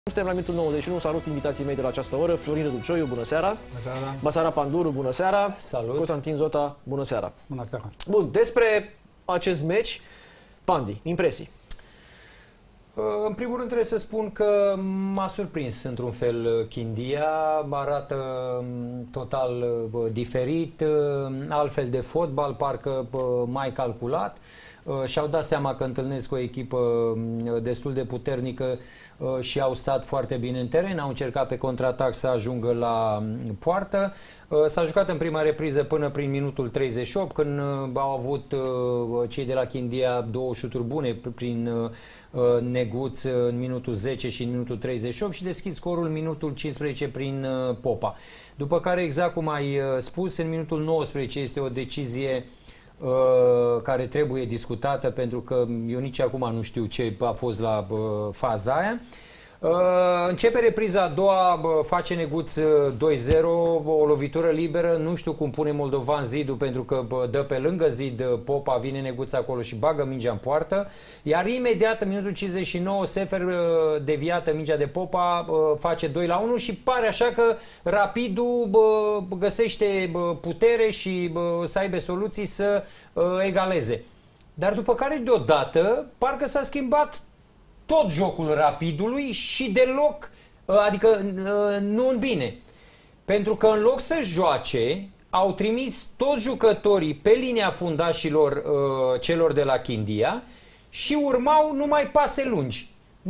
Suntem la minutul 91, salut invitații mei de la această oră, Florin Răducioiu, bună seara. Bună seara. Basara Panduru, bună seara. Salut. Constantin Zota, bună seara. Bună seara. Bun, despre acest meci, Pandi, impresii. În primul rând trebuie să spun că m-a surprins într-un fel Chindia, arată total diferit, altfel de fotbal, parcă mai calculat. Și-au dat seama că întâlnesc o echipă destul de puternică și au stat foarte bine în teren, au încercat pe contraatac să ajungă la poartă. S-a jucat în prima repriză până prin minutul 38, când au avut cei de la Chindia două șuturi bune prin Neguț în minutul 10 și în minutul 38 și deschid scorul în minutul 15 prin Popa. După care, exact cum ai spus, în minutul 19 este o decizie care trebuie discutată, pentru că eu nici acum nu știu ce a fost la faza aia. Începe repriza a doua, face Neguț 2-0, o lovitură liberă, nu știu cum pune moldovan zidul, pentru că dă pe lângă zid Popa, vine Neguț acolo și bagă mingea în poartă, iar imediat în minutul 59 Sefer, deviată mingea de Popa, face 2-1 și pare așa că Rapidul găsește putere și să aibă soluții să egaleze. Dar după care deodată parcă s-a schimbat tot jocul Rapidului și deloc, adică nu în bine. Pentru că în loc să joace, au trimis toți jucătorii pe linia fundașilor celor de la Chindia și urmau numai pase lungi.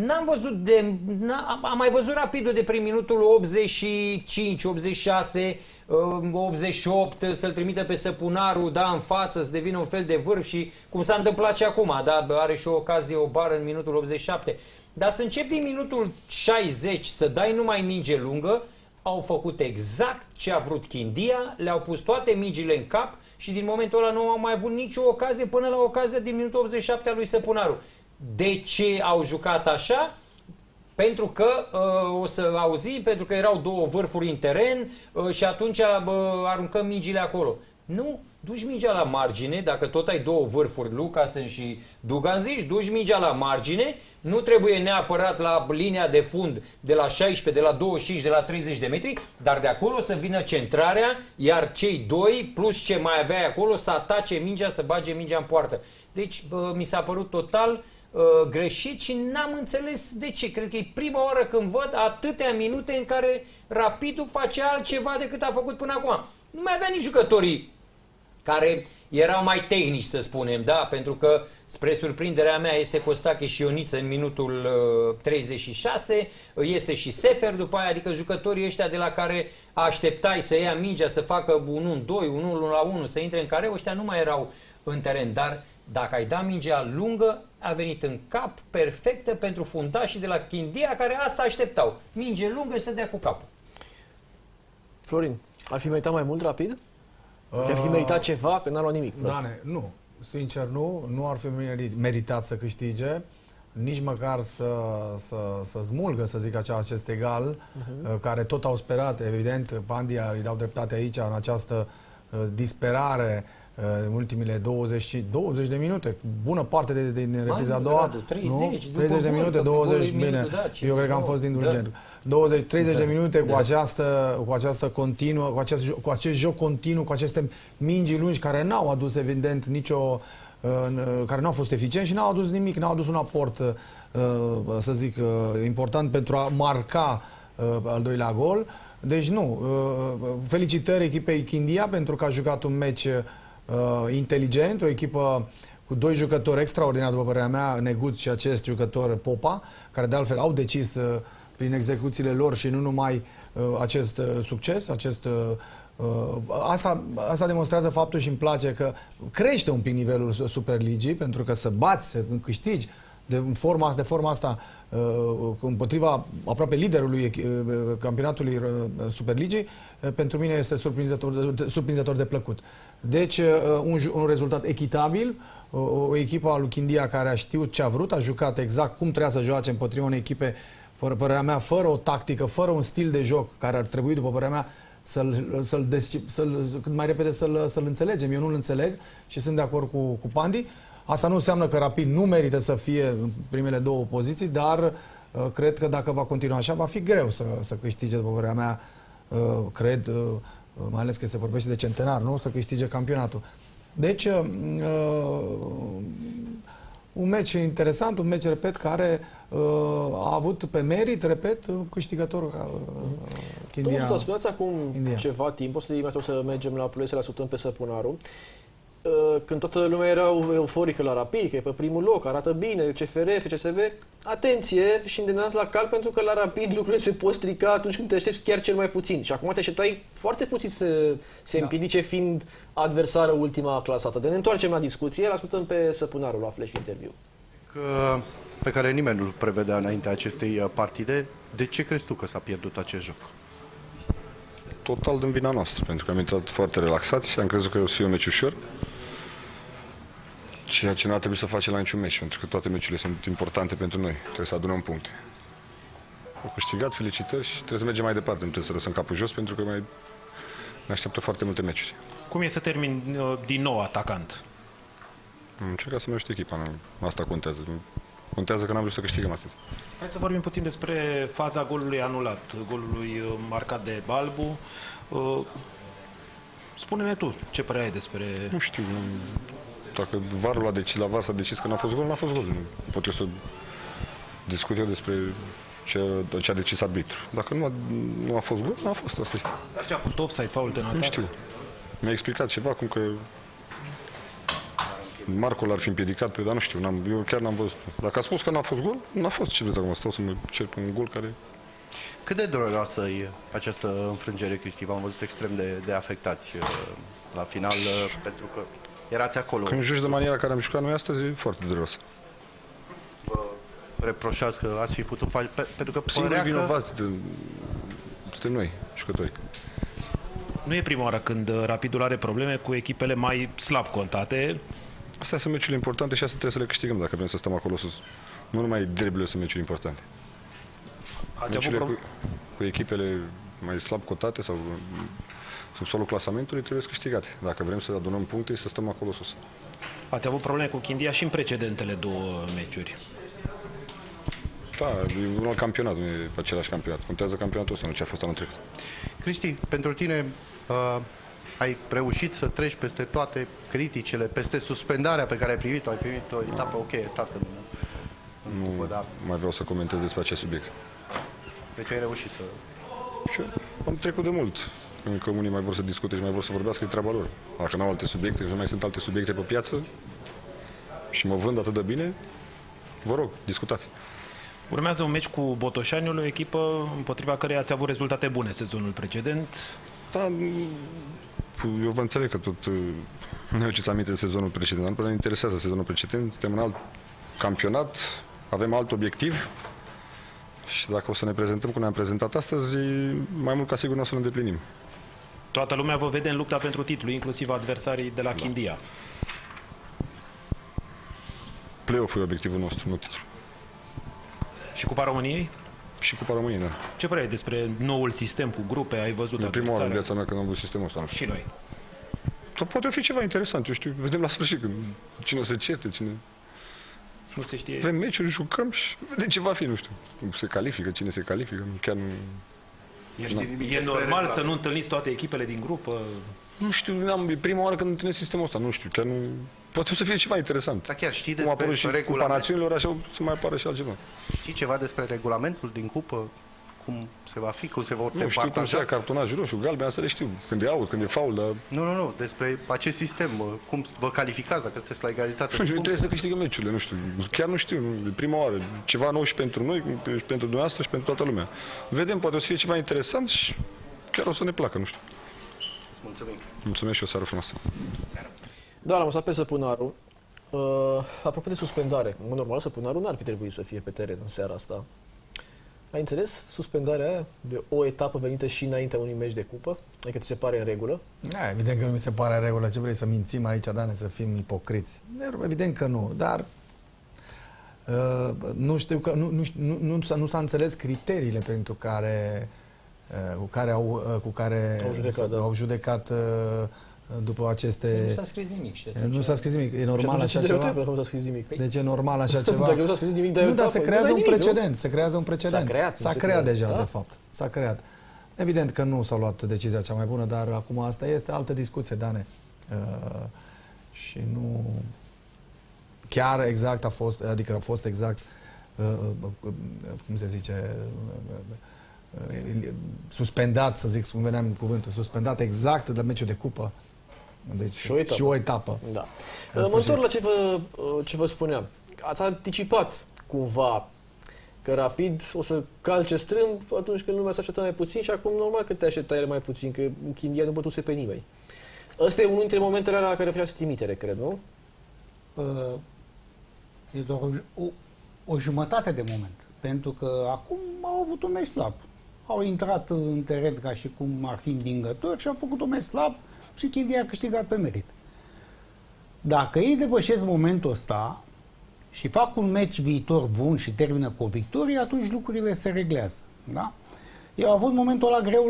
Am mai văzut Rapidul de prin minutul 85, 86, 88, să-l trimită pe Săpunaru, da, în față, să devină un fel de vârf și cum s-a întâmplat și acum, da, are și o ocazie, o bară în minutul 87. Dar să începi din minutul 60 să dai numai minge lungă, au făcut exact ce a vrut Chindia, le-au pus toate mingile în cap și din momentul ăla nu au mai avut nicio ocazie până la ocazia din minutul 87 a lui Săpunaru. De ce au jucat așa? Pentru că, o să auzim, pentru că erau două vârfuri în teren și atunci aruncăm mingile acolo. Nu, duci mingea la margine, dacă tot ai două vârfuri, Lucasen și Dugan zici, duci mingea la margine, nu trebuie neapărat la linia de fund de la 16, de la 25, de la 30 de metri, dar de acolo să vină centrarea, iar cei doi, plus ce mai aveai acolo, să atace mingea, să bage mingea în poartă. Deci mi s-a părut total greșit și n-am înțeles de ce. Cred că e prima oară când văd atâtea minute în care Rapidul face altceva decât a făcut până acum. Nu mai avea nici jucătorii care erau mai tehnici, să spunem, da? Pentru că, spre surprinderea mea, iese Costache și Ioniță în minutul 36, iese și Sefer după aia, adică jucătorii ăștia de la care așteptai să ia mingea, să facă 1-2, 1-1, să intre în careu, ăștia nu mai erau în teren, dar dacă ai dat mingea lungă, a venit în cap perfectă pentru fundașii de la Chindia, care asta așteptau. Minge lungă și să dea cu capul. Florin, ar fi meritat mai mult Rapid? Ar fi meritat ceva, că n-a luat nimic? Dane, nu. Sincer, nu ar fi meritat să câștige, nici măcar să smulgă, să zic așa, acest egal, care tot au sperat, evident, Pandia îi dau dreptate aici, în această disperare, în ultimile 20 de minute, bună parte din repriza a doua, 30 de minute, 20, bine, eu cred că am fost indulgent. 30 de minute cu această continuă, cu acest joc continuu, cu aceste mingi lungi care n-au adus evident care nu au fost eficient și n-au adus nimic, n-au adus un aport, să zic, important pentru a marca al doilea gol. Deci nu, felicitări echipei Chindia pentru că a jucat un meci inteligent, o echipă cu doi jucători extraordinari, după părerea mea, Neguț și acest jucător Popa, care de altfel au decis prin execuțiile lor și nu numai acest succes, asta demonstrează faptul și îmi place că crește un pic nivelul Superligii, pentru că să bați, să câștigi de forma asta împotriva aproape liderului campionatului Superligii, pentru mine este surprinzător de plăcut. Deci un rezultat echitabil, o echipă a lui Chindia care a știut ce a vrut, a jucat exact cum trebuia să joace împotriva unei echipe, părerea mea, fără o tactică, fără un stil de joc care ar trebui, după părerea mea, cât mai repede să-l înțelegem. Eu nu-l înțeleg și sunt de acord cu Pandi. Asta nu înseamnă că Rapid nu merită să fie în primele două poziții, dar cred că dacă va continua așa, va fi greu să câștige, după părerea mea, cred, mai ales că se vorbește de centenar, nu? Să câștige campionatul. Deci, un meci interesant, un meci, repet, care a avut pe merit, repet, un câștigător Chindia. Domnul, spuneați acum India. ceva timp, o să mergem la Ploiești, să-l ascultăm pe Săpunaru, când toată lumea era euforică la Rapid, că e pe primul loc, arată bine, CFR, FCSB, atenție și îndemnați la cal, pentru că la Rapid lucrurile se pot strica atunci când te aștepți chiar cel mai puțin. Și acum te așteptai foarte puțin să se împiedice, fiind adversară ultima clasată. De ne întoarcem la discuție, îl ascultăm pe Săpunaru la Flash Interview. Pe care nimeni nu-l prevedea înaintea acestei partide. De ce crezi tu că s-a pierdut acest joc? Total din vina noastră, pentru că am intrat foarte relaxați și am crezut că o să fie un meci ușor, ceea ce n-ar trebui să facem la niciun meci, pentru că toate meciurile sunt importante pentru noi, trebuie să adunăm puncte. Au câștigat, felicitări și trebuie să mergem mai departe, nu trebuie să lăsăm capul jos, pentru că mai ne așteaptă foarte multe meciuri. Cum e să termin din nou atacant? Am încercat să mă ajut echipa, asta contează. Contează că n-am vrut să câștigăm astăzi. Hai să vorbim puțin despre faza golului anulat, golului marcat de Balbu. Spune-ne tu, ce părere ai despre... Nu știu, dacă VAR-ul a decis, la VAR s-a decis că n-a fost gol, n-a fost gol. Nu pot eu să discut eu despre ce a decis arbitru. Dacă nu a fost gol, n-a fost, asta este. Dar ce a fost offside, fault în atac? Nu știu. Mi-a explicat ceva, cum că Marco l-ar fi împiedicat, dar nu știu, eu chiar n-am văzut. Dacă a spus că n-a fost gol, n-a fost. Ce vreți acum? Stau să mă cer pe un gol care... Cât de dureroasă e această înfrângere, Cristi? V-am văzut extrem de afectați la final, pentru că erați acolo. Când joci de maniera care am jucat noi astăzi, e foarte dureros. Vă reproșați că ați fi putut face, pentru că Singurii vinovați suntem noi, jucătorii. Nu e prima oară când Rapidul are probleme cu echipele mai slab contate. Astea sunt meciurile importante și asta trebuie să le câștigăm dacă vrem să stăm acolo sus. Nu numai derbiile sunt meciuri importante. Meciurile cu echipele mai slab cotate sau sub solul clasamentului trebuie câștigate. Dacă vrem să adunăm puncte și să stăm acolo sus. Ați avut probleme cu Chindia și în precedentele două meciuri. Da, e un alt campionat, nu e același campionat. Contează campionatul ăsta, nu ce a fost anul trecut. Cristi, pentru tine ai reușit să treci peste toate criticile, peste suspendarea pe care ai primit-o. Ai primit o etapă ok, ai stat în Nu mai vreau să comentez despre acest subiect. Deci ai reușit să... Și am trecut de mult. Că unii mai vor să discute și mai vor să vorbească, e treaba lor. Dacă nu au alte subiecte, nu mai sunt alte subiecte pe piață și mă vând atât de bine, vă rog, discutați. Urmează un meci cu Botoșaniul, o echipă împotriva căreia ați avut rezultate bune sezonul precedent. Da, eu vă înțeleg că tot nu ce-ți aminte de sezonul precedent, dar ne interesează sezonul precedent, suntem în alt campionat, avem alt obiectiv și dacă o să ne prezentăm cum ne-am prezentat astăzi, mai mult ca sigur nu o să-l îndeplinim. Toată lumea vă vede în lupta pentru titlu, inclusiv adversarii de la Chindia. Play-off-ul e obiectivul nostru, nu titlu. Și Cupa României? Și Cupa României, da. Ce părere ai despre noul sistem cu grupe? Ai văzut E prima oară în viața mea când am văzut sistemul ăsta, nu știu. Și noi. Sau poate fi ceva interesant, eu știu, vedem la sfârșit când cine o să certe, cine... Nu se știe. Vrem meciuri, jucăm și vedem ce va fi, nu știu. Se califică, cine se califică, chiar nu... E normal să nu întâlniți toate echipele din grupă? Nu știu, e prima oară când întâlnesc sistemul ăsta, nu știu, chiar nu... Poate o să fie ceva interesant. Da, chiar știi Cum a apărut și despre Cupa Națiunilor, așa o să mai apară și altceva. Știi ceva despre regulamentul din cupă? Cum se va fi? Cum se vor Nu știu cum se ia cartonaj roșu, galben, asta le știu. Când e out, când e faul, dar... Nu, despre acest sistem. Cum vă calificați, dacă sunteți la egalitate? Noi trebuie să câștigăm meciurile, nu știu. Chiar nu știu, e prima oară. Ceva nou și pentru noi, și pentru dumneavoastră și pentru toată lumea. Vedem, poate o să fie ceva interesant și chiar o să ne placă, nu știu. Mulțumim. Mulțumesc și o seară frumoasă. Da, l-am lăsat pe Săpunaru. Apropo de suspendare, în mod normal, Săpunaru n-ar fi trebuit să fie pe teren în seara asta. Ai înțeles suspendarea aia de o etapă venită și înaintea unui meci de cupă? Adică ți se pare în regulă? Da, evident că nu mi se pare în regulă. Ce vrei să mințim aici, Dane, să fim ipocriți? Evident că nu, dar nu știu că nu s-a înțeles criteriile pentru care cu care au judecat după aceste... Nu s-a scris nimic. Și atunci... Nu s-a scris nimic. E normal așa ceva? Nu s-a scris nimic. Deci e normal așa ceva? Dacă nu s-a scris nimic, nu, dar se creează un precedent. Se creează un precedent. S-a creat deja, da? de fapt. S-a creat. Evident că nu s-a luat decizia cea mai bună, dar acum asta este altă discuție, Dane. Și nu... Chiar exact a fost, adică a fost exact, cum se zice, suspendat, să zic, cum veneam cuvântul, suspendat exact de meciul de cupă. Deci, și o etapă. Da. Mă întorc la ce vă spuneam. Ați anticipat cumva că Rapid o să calce strâmb atunci când lumea se aștepta mai puțin și acum normal că te așteptai mai puțin, că Chindia nu bătuse pe nimeni. Ăsta e unul dintre momentele la care făceați trimitere, cred, nu? E doar o jumătate de moment. Pentru că acum au avut un meci slab. Au intrat în teren ca și cum ar fi învingători și au făcut un meci slab și Chindia a câștigat pe merit. Dacă ei depășesc momentul ăsta și fac un meci viitor bun și termină cu o victorie, atunci lucrurile se reglează. Da? Eu au avut momentul ăla greu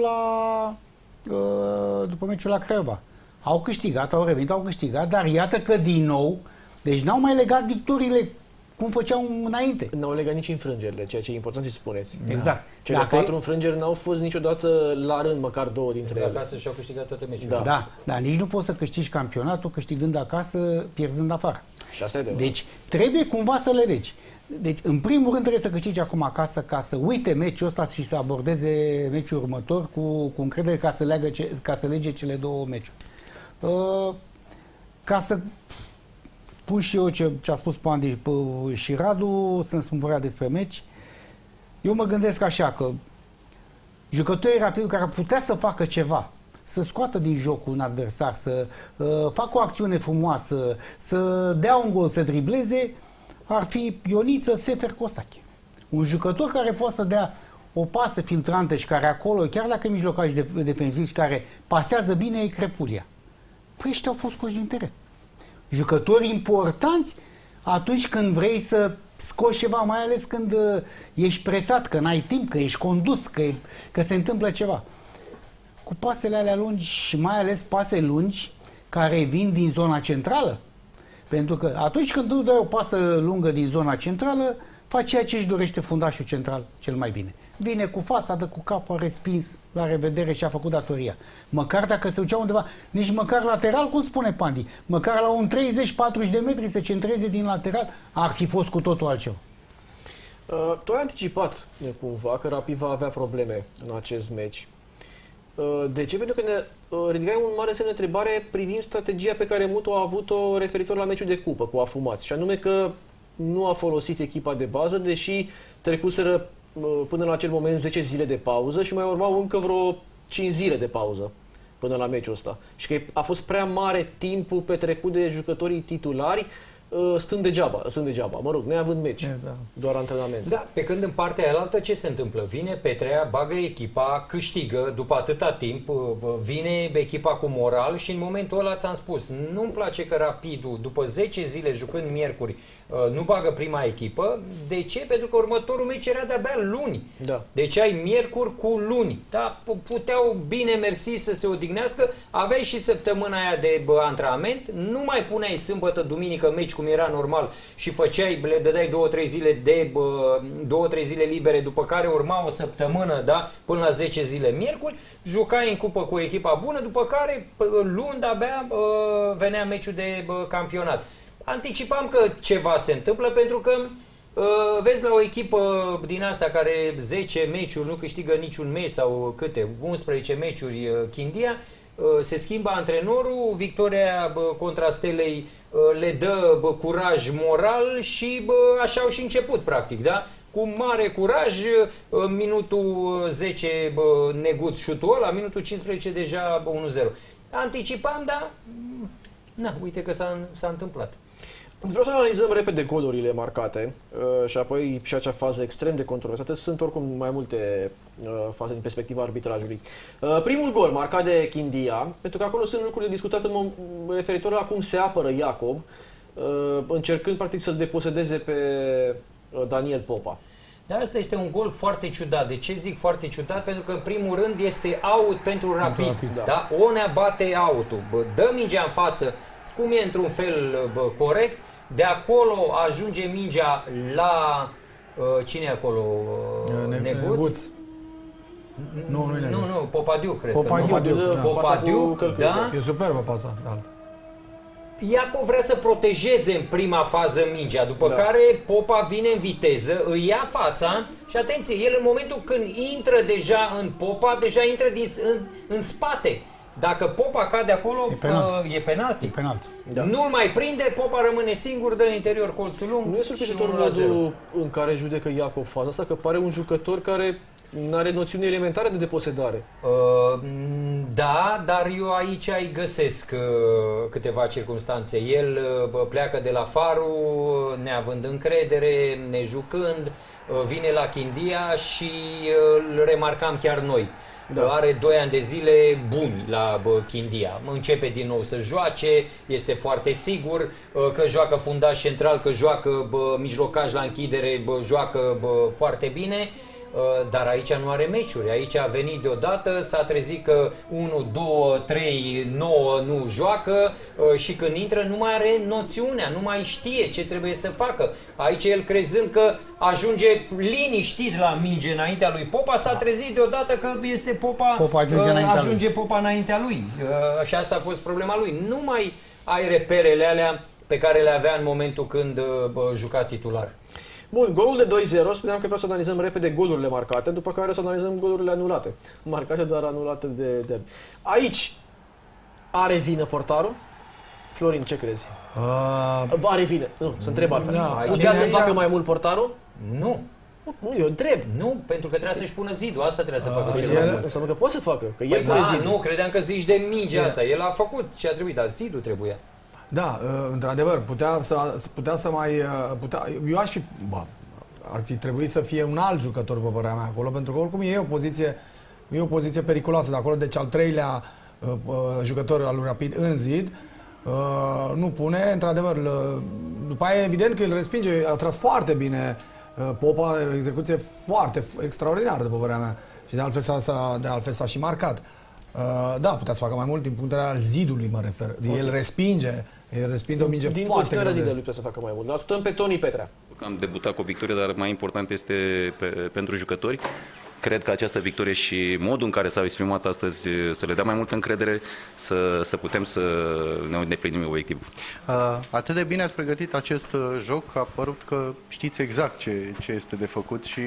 după meciul la Craiova. Au câștigat, au revenit, au câștigat, dar iată că din nou, deci n-au mai legat victoriile cum făceau înainte. N-au legat nici înfrângerile, ceea ce e important să spuneți. Exact. Cele 4 înfrângeri n-au fost niciodată la rând, măcar 2 dintre ele. Acasă și-au câștigat toate meciurile. Da, nici nu poți să câștigi campionatul câștigând acasă, pierzând afară. Și asta e de deci trebuie cumva să le legi. Deci, în primul rând, trebuie să câștigi acum acasă ca să uite meciul ăsta și să abordeze meciul următor cu încredere ca să lege cele 2 meciuri. Ca să pun și eu ce a spus Pandi și Radu, să-mi spun despre meci, eu mă gândesc așa că jucătorii Rapid care ar putea să facă ceva, să scoată din joc un adversar, să facă o acțiune frumoasă, să dea un gol, să dribleze, ar fi Ioniță, Sefer, Costache. Un jucător care poate să dea o pasă filtrantă și care acolo, chiar dacă e mijlocaș defensiv și care pasează bine, e Crepulia. Păi ăștia au fost scoși din teren. Jucători importanți atunci când vrei să scoți ceva, mai ales când ești presat, că n-ai timp, că ești condus, că se întâmplă ceva. Cu pasele alea lungi și mai ales pase lungi care vin din zona centrală. Pentru că atunci când tu dai o pasă lungă din zona centrală, faci ceea ce își dorește fundașul central cel mai bine. Vine cu fața, dă cu capul, a respins, la revedere și a făcut datoria. Măcar dacă se ducea undeva, nici măcar lateral, cum spune Pandi, măcar la un 30-40 de metri să centreze din lateral, ar fi fost cu totul altceva. Tu ai anticipat cumva că Rapid va avea probleme în acest meci. De ce? Pentru că ne ridicai un mare semn de întrebare privind strategia pe care Mutu a avut-o referitor la meciul de cupă cu Afumați. Și anume că nu a folosit echipa de bază, deși trecuseră până la acel moment 10 zile de pauză și mai urmau încă vreo 5 zile de pauză până la meciul ăsta. Și că a fost prea mare timpul petrecut de jucătorii titulari stând degeaba, mă rog, neavând meci, doar antrenament. Da, pe când în partea aia ce se întâmplă? Vine Petrea, bagă echipa, câștigă după atâta timp, vine echipa cu moral și în momentul ăla ți-am spus, nu-mi place că Rapidul, după 10 zile jucând miercuri, nu bagă prima echipă. De ce? Pentru că următorul meci era de-abia luni. Da. Deci ai miercuri cu luni. Da? Puteau bine mersi să se odihnească, aveai și săptămâna aia de antrenament, nu mai puneai sâmbătă, duminică meci cum era normal și le dădeai 2-3 zile 2-3 zile libere, după care urma o săptămână, da, până la 10 zile miercuri, jucai în cupă cu echipa bună, după care luni de-abia venea meciul de campionat. Anticipam că ceva se întâmplă pentru că vezi la o echipă din asta care 10 meciuri nu câștigă niciun meci sau câte, 11 meciuri Chindia, se schimbă antrenorul, victoria contra Stelei le dă curaj moral și așa au și început practic, da? Cu mare curaj, minutul 10 negut șutul ăla, minutul 15 deja 1-0. Anticipam, dar uite că s-a întâmplat. Vreau să analizăm repede golurile marcate și apoi și acea fază extrem de controversată. Sunt oricum mai multe faze din perspectiva arbitrajului. Primul gol marcat de Chindia, pentru că acolo sunt lucruri discutate referitor la cum se apără Iacob, încercând practic să-l deposedeze pe Daniel Popa. Dar asta este un gol foarte ciudat. De ce zic foarte ciudat? Pentru că în primul rând este out pentru Rapid. Da? Onea bate out-ul. Dă mingea în față, cum e într-un fel corect. De acolo ajunge mingea la... cine e acolo? Neguț? Nu, Popadiu, cred. Popadiu, da? E superbă pasa. Iacov vrea să protejeze în prima fază mingea, după care Popa vine în viteză, îi ia fața și atenție, el în momentul când intră deja în Popa, deja intră în spate. Dacă Popa cade acolo, e penalti. Da. Nu-l mai prinde, Popa rămâne singur, dă în interior colțul lung. Nu e surprinzător modul în care judecă Iacov faza asta, că pare un jucător care nu are noțiuni elementare de deposedare. Da, dar eu aici îi găsesc câteva circunstanțe. El pleacă de la Faru, neavând încredere, nejucând, vine la Chindia și îl remarcam chiar noi. Da. Are 2 ani de zile buni la Chindia. Începe din nou să joace, este foarte sigur că joacă fundaș central, că joacă mijlocaș la închidere, joacă foarte bine. Dar aici nu are meciuri. Aici a venit deodată, s-a trezit că 1, 2, 3, 9 nu joacă și când intră nu mai are noțiunea, nu mai știe ce trebuie să facă. Aici el crezând că ajunge liniștit la minge înaintea lui Popa, s-a trezit deodată că este Popa ajunge Popa înaintea lui. Și asta a fost problema lui. Nu mai ai reperele alea pe care le avea în momentul când juca titular. Bun, golul de 2-0, spuneam că vreau să analizăm repede golurile marcate, după care o să analizăm golurile anulate. Marcate, dar anulate de... Aici are vină portarul? Florin, ce crezi? Are vină. Nu, să întreb altfel. Putea să facă mai mult portarul? Nu. Nu, eu întreb. Nu, pentru că trebuia să-și pună zidul. Asta trebuia să facă cel mai mult. Înseamnă că poate să facă, că el pune zidul. Nu, credeam că zici de mingea asta. El a făcut ce a trebuit, dar zidul trebuia. Da, într-adevăr, putea să mai... eu aș fi... ar fi trebuit să fie un alt jucător, pe părerea mea, acolo, pentru că oricum e o poziție periculoasă de acolo, deci al 3-lea jucător al lui Rapid în zid, nu pune, într-adevăr, după aia evident că îl respinge, a tras foarte bine Popa, o execuție foarte extraordinară, după părerea mea, și de altfel s-a și marcat. Da, putea să facă mai mult din punctul de vedere al zidului, mă refer. El respinge o minge din foarte greu. Din zidului putea să facă mai mult. Ascultăm pe Toni Petrea. Am debutat cu o victorie, dar mai important este pentru jucători. Cred că această victorie și modul în care s-au exprimat astăzi să le dea mai multă încredere, să putem să ne îndeplinim obiectivul. Atât de bine ați pregătit acest joc, a părut că știți exact ce este de făcut și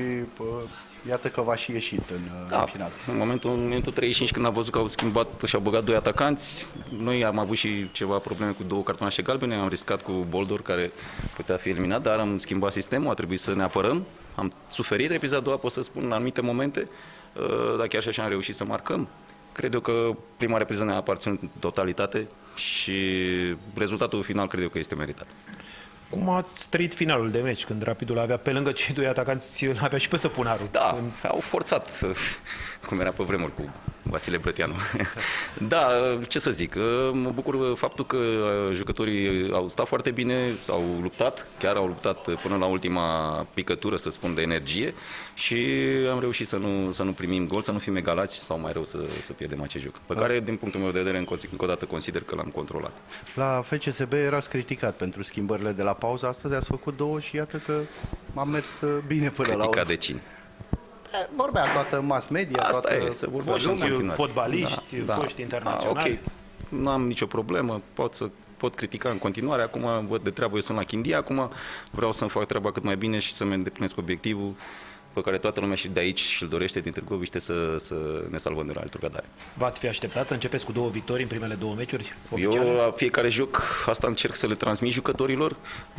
iată că v-a și ieșit în final. În momentul 35, când am văzut că au schimbat și au băgat 2 atacanți, noi am avut și ceva probleme cu 2 cartonașe galbene, am riscat cu Boldor, care putea fi eliminat, dar am schimbat sistemul, a trebuit să ne apărăm. Am suferit epizoda a doua, pot să spun, în anumite momente, dar chiar și așa am reușit să marcăm. Cred eu că prima repriză ne-a aparținut în totalitate și rezultatul final cred eu că este meritat. Cum ați trăit finalul de meci, când Rapidul avea pe lângă cei 2 atacanți, îl avea și pe Săpunaru? Da, au forțat, cum era pe vremuri cu Vasile Brătianu. Da, ce să zic, mă bucur faptul că jucătorii au stat foarte bine, s-au luptat, chiar au luptat până la ultima picătură, să spun, de energie și am reușit să nu primim gol, să nu fim egalați sau mai rău să pierdem acest joc, pe care, din punctul meu de vedere, încă o dată consider că l-am controlat. La FCSB erați criticat pentru schimbările de la pauză, astăzi ați făcut 2 și iată că a mers bine până la urmă. Criticat de cine? Vorbea toată mass media, asta toată e, să vorbească în continuare. Fotbaliști, foști internaționali. Ok, nu am nicio problemă, pot critica în continuare, acum văd de treabă, eu sunt la Chindia, acum vreau să-mi fac treaba cât mai bine și să-mi îndeplinesc obiectivul pe care toată lumea și de aici îl dorește, din Târgoviște, să ne salvăm de la Alturgadare. V-ați fi așteptat să începeți cu 2 victorii în primele 2 meciuri oficiale? Eu la fiecare joc asta încerc să le transmit jucătorilor,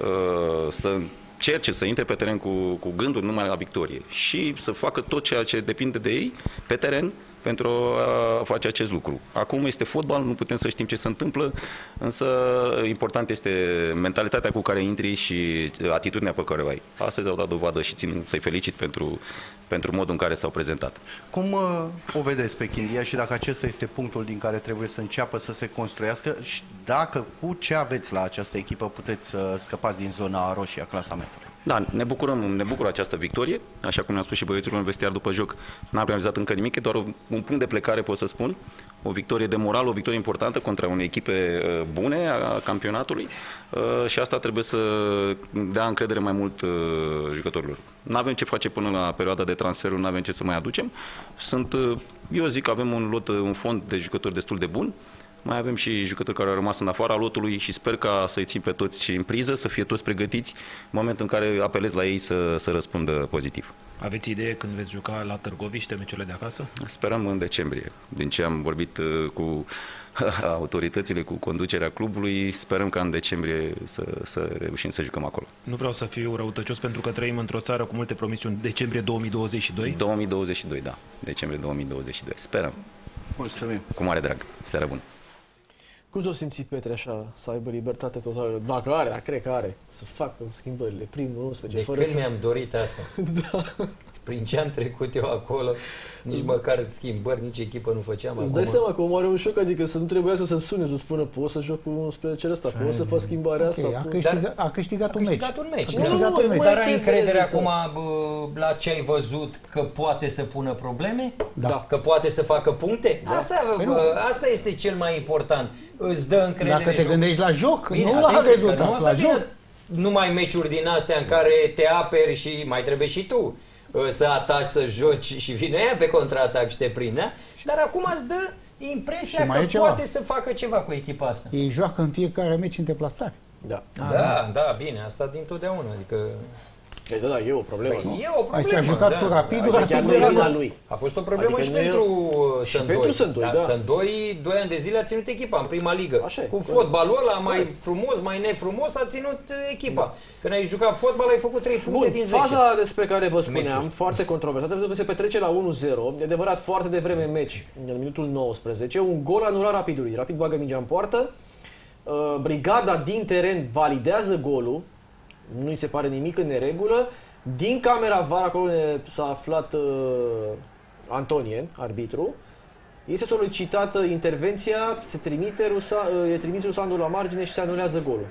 să încerce să intre pe teren cu gânduri numai la victorie și să facă tot ceea ce depinde de ei pe teren pentru a face acest lucru. Acum este fotbal, nu putem să știm ce se întâmplă, însă important este mentalitatea cu care intri și atitudinea pe care o ai. Astăzi au dat dovadă și țin să-i felicit pentru modul în care s-au prezentat. Cum o vedeți pe Chindia și dacă acesta este punctul din care trebuie să înceapă să se construiască și dacă cu ce aveți la această echipă puteți să scăpați din zona roșie a clasamentului? Da, ne bucură această victorie. Așa cum ne-a spus și băieților în vestiar după joc, n-am realizat încă nimic, e doar un punct de plecare, pot să spun. O victorie de moral, o victorie importantă contra unei echipe bune a campionatului și asta trebuie să dea încredere mai mult jucătorilor. Nu avem ce face până la perioada de transferuri, nu avem ce să mai aducem. Eu zic că avem un fond de jucători destul de bun. Mai avem și jucători care au rămas în afara lotului și sper ca să-i țin pe toți în priză, să fie toți pregătiți în momentul în care apelez la ei să răspundă pozitiv. Aveți idee când veți juca la Târgoviște meciurile de acasă? Sperăm în decembrie. Din ce am vorbit cu autoritățile, cu conducerea clubului, sperăm ca în decembrie să reușim să jucăm acolo. Nu vreau să fiu răutăcios pentru că trăim într-o țară cu multe promisiuni. Decembrie 2022? 2022, da. Decembrie 2022. Sperăm. Mulțumim. Cu mare drag. Seară bună. Cum s-o simți, Petre, așa, să aibă libertate totală? Dacă are, cred că are, să facă schimbările, primul 11, De fără când să... mi-am dorit asta? Da. Prin ce am trecut eu acolo, nici măcar schimbări, nici echipă nu făceam. Îți dai seama că omul are un șoc, adică să nu trebuiască să sune, să spună, pot să joc cu 11 ăsta, pot să fac schimbarea asta. A câștigat un meci. Dar ai încredere acum la ce ai văzut că poate să pună probleme? Da. Că poate să facă puncte? Asta este cel mai important. Îți dă încredere. Dacă te gândești la joc, nu la rezultat, la joc. Numai meciuri din astea în care te aperi și mai trebuie și tu să ataci, să joci și vine ea pe contraatac și te prinde. Dar acum îți dă impresia că poate să facă ceva cu echipa asta. Ei joacă în fiecare meci în deplasare. Da, bine, asta dintotdeauna. Adică... Da, e o problemă. E o problemă. Aici a jucat cu Rapidul, a fost o problemă și pentru Sândoi. Sândoi, 2 ani de zile a ținut echipa în prima ligă. Cu fotbalul ăla, mai frumos, mai nefrumos, a ținut echipa. Când ai jucat fotbal, ai făcut 3 puncte din 10. Faza despre care vă spuneam, foarte controversată, pentru că se petrece la 1-0, e adevărat foarte devreme în meci, în minutul 19, un gol anulat Rapidului. Rapid bagă mingea în poartă, brigada din teren validează golul, nu-i se pare nimic în neregulă. Din camera VAR, acolo s-a aflat Antonie, arbitru. Este solicitată intervenția, e trimis Rusandu la margine și se anulează golul.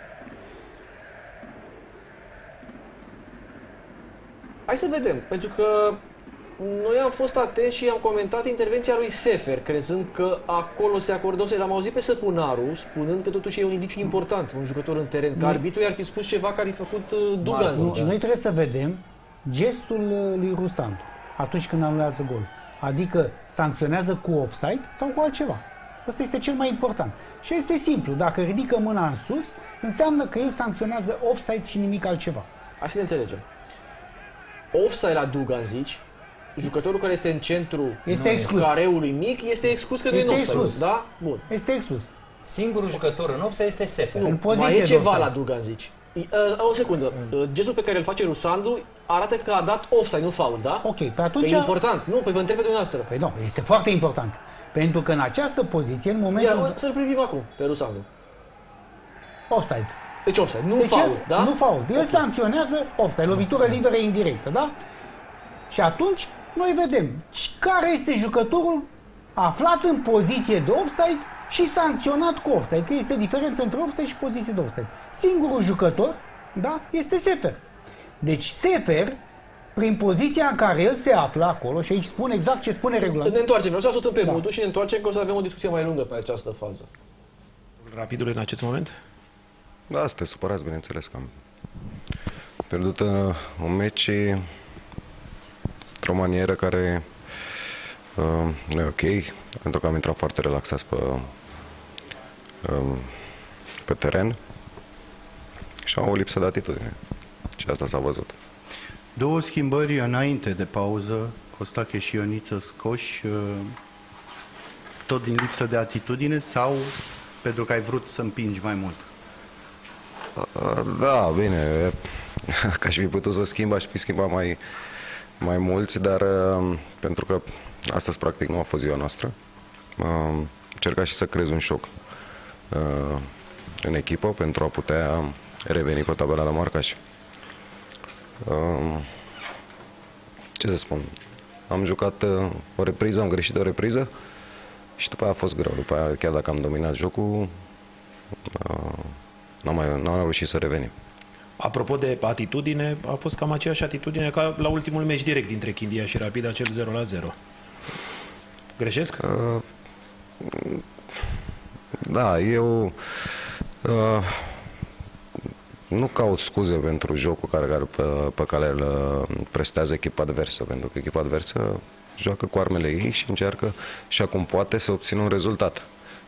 Hai să vedem, pentru că noi am fost atenți și am comentat intervenția lui Sefer, crezând că acolo se acordă. L-am auzit pe Săpunaru, spunând că totuși e un indiciu important, un jucător în teren, că arbitrul i-ar fi spus ceva care i-a făcut Dugan. Noi trebuie să vedem gestul lui Rusandu atunci când anulează gol. Adică sancționează cu offside sau cu altceva. Asta este cel mai important. Și este simplu, dacă ridică mâna în sus, înseamnă că el sancționează offside și nimic altceva. Hai să ne înțelegem. Offside la Dugan, zici, jucătorul care este în centru careului mic este exclus că nu e offside, da? Bun. Este exclus. Singurul jucător în offside este Sefer. Mai e ceva la Dugan, zici. O secundă. Gestul pe care îl face Rusandu arată că a dat offside, nu foul, da? Ok, pe atunci... E important. Nu, vă întreb pe dumneavoastră. Păi nu, este foarte important. Pentru că în această poziție, în momentul... Să-l privim acum, pe Rusandu. Offside. Deci offside, nu foul, da? Nu foul. El sancționează offside, lovitură liberă indirectă, da? Și atunci noi vedem care este jucătorul aflat în poziție de offside și sancționat cu offside, că este diferență între offside și poziție de offside. Singurul jucător, da, este Sefer. Deci Sefer, prin poziția în care el se află acolo, și aici spune exact ce spune regulamentul. Ne întoarcem, vreau să ascultăm pe mutul și ne întoarcem că o să avem o discuție mai lungă pe această fază. Rapidul în acest moment? Da, sunteți supărați, bineînțeles, că am pierdut un meci într-o manieră care nu e ok, pentru că am intrat foarte relaxați pe teren și am o lipsă de atitudine. Și asta s-a văzut. 2 schimbări înainte de pauză, Costache și Ioniță scoși, tot din lipsă de atitudine sau pentru că ai vrut să împingi mai mult? Da, bine, că aș fi putut să schimb, aș fi schimbat mai mulți, dar pentru că astăzi practic nu a fost ziua noastră, încercat și să creez un șoc în echipă pentru a putea reveni pe tabela de marcaj. Ce să spun, am jucat o repriză, am greșit o repriză și după aia a fost greu, după aia chiar dacă am dominat jocul, n-am mai reușit să revenim. Apropo de atitudine, a fost cam aceeași atitudine ca la ultimul meci direct dintre Chindia și Rapid, acel 0-0. Greșesc? Da, eu nu caut scuze pentru jocul pe care îl prestează echipa adversă, pentru că echipa adversă joacă cu armele ei și încearcă și acum poate să obțină un rezultat.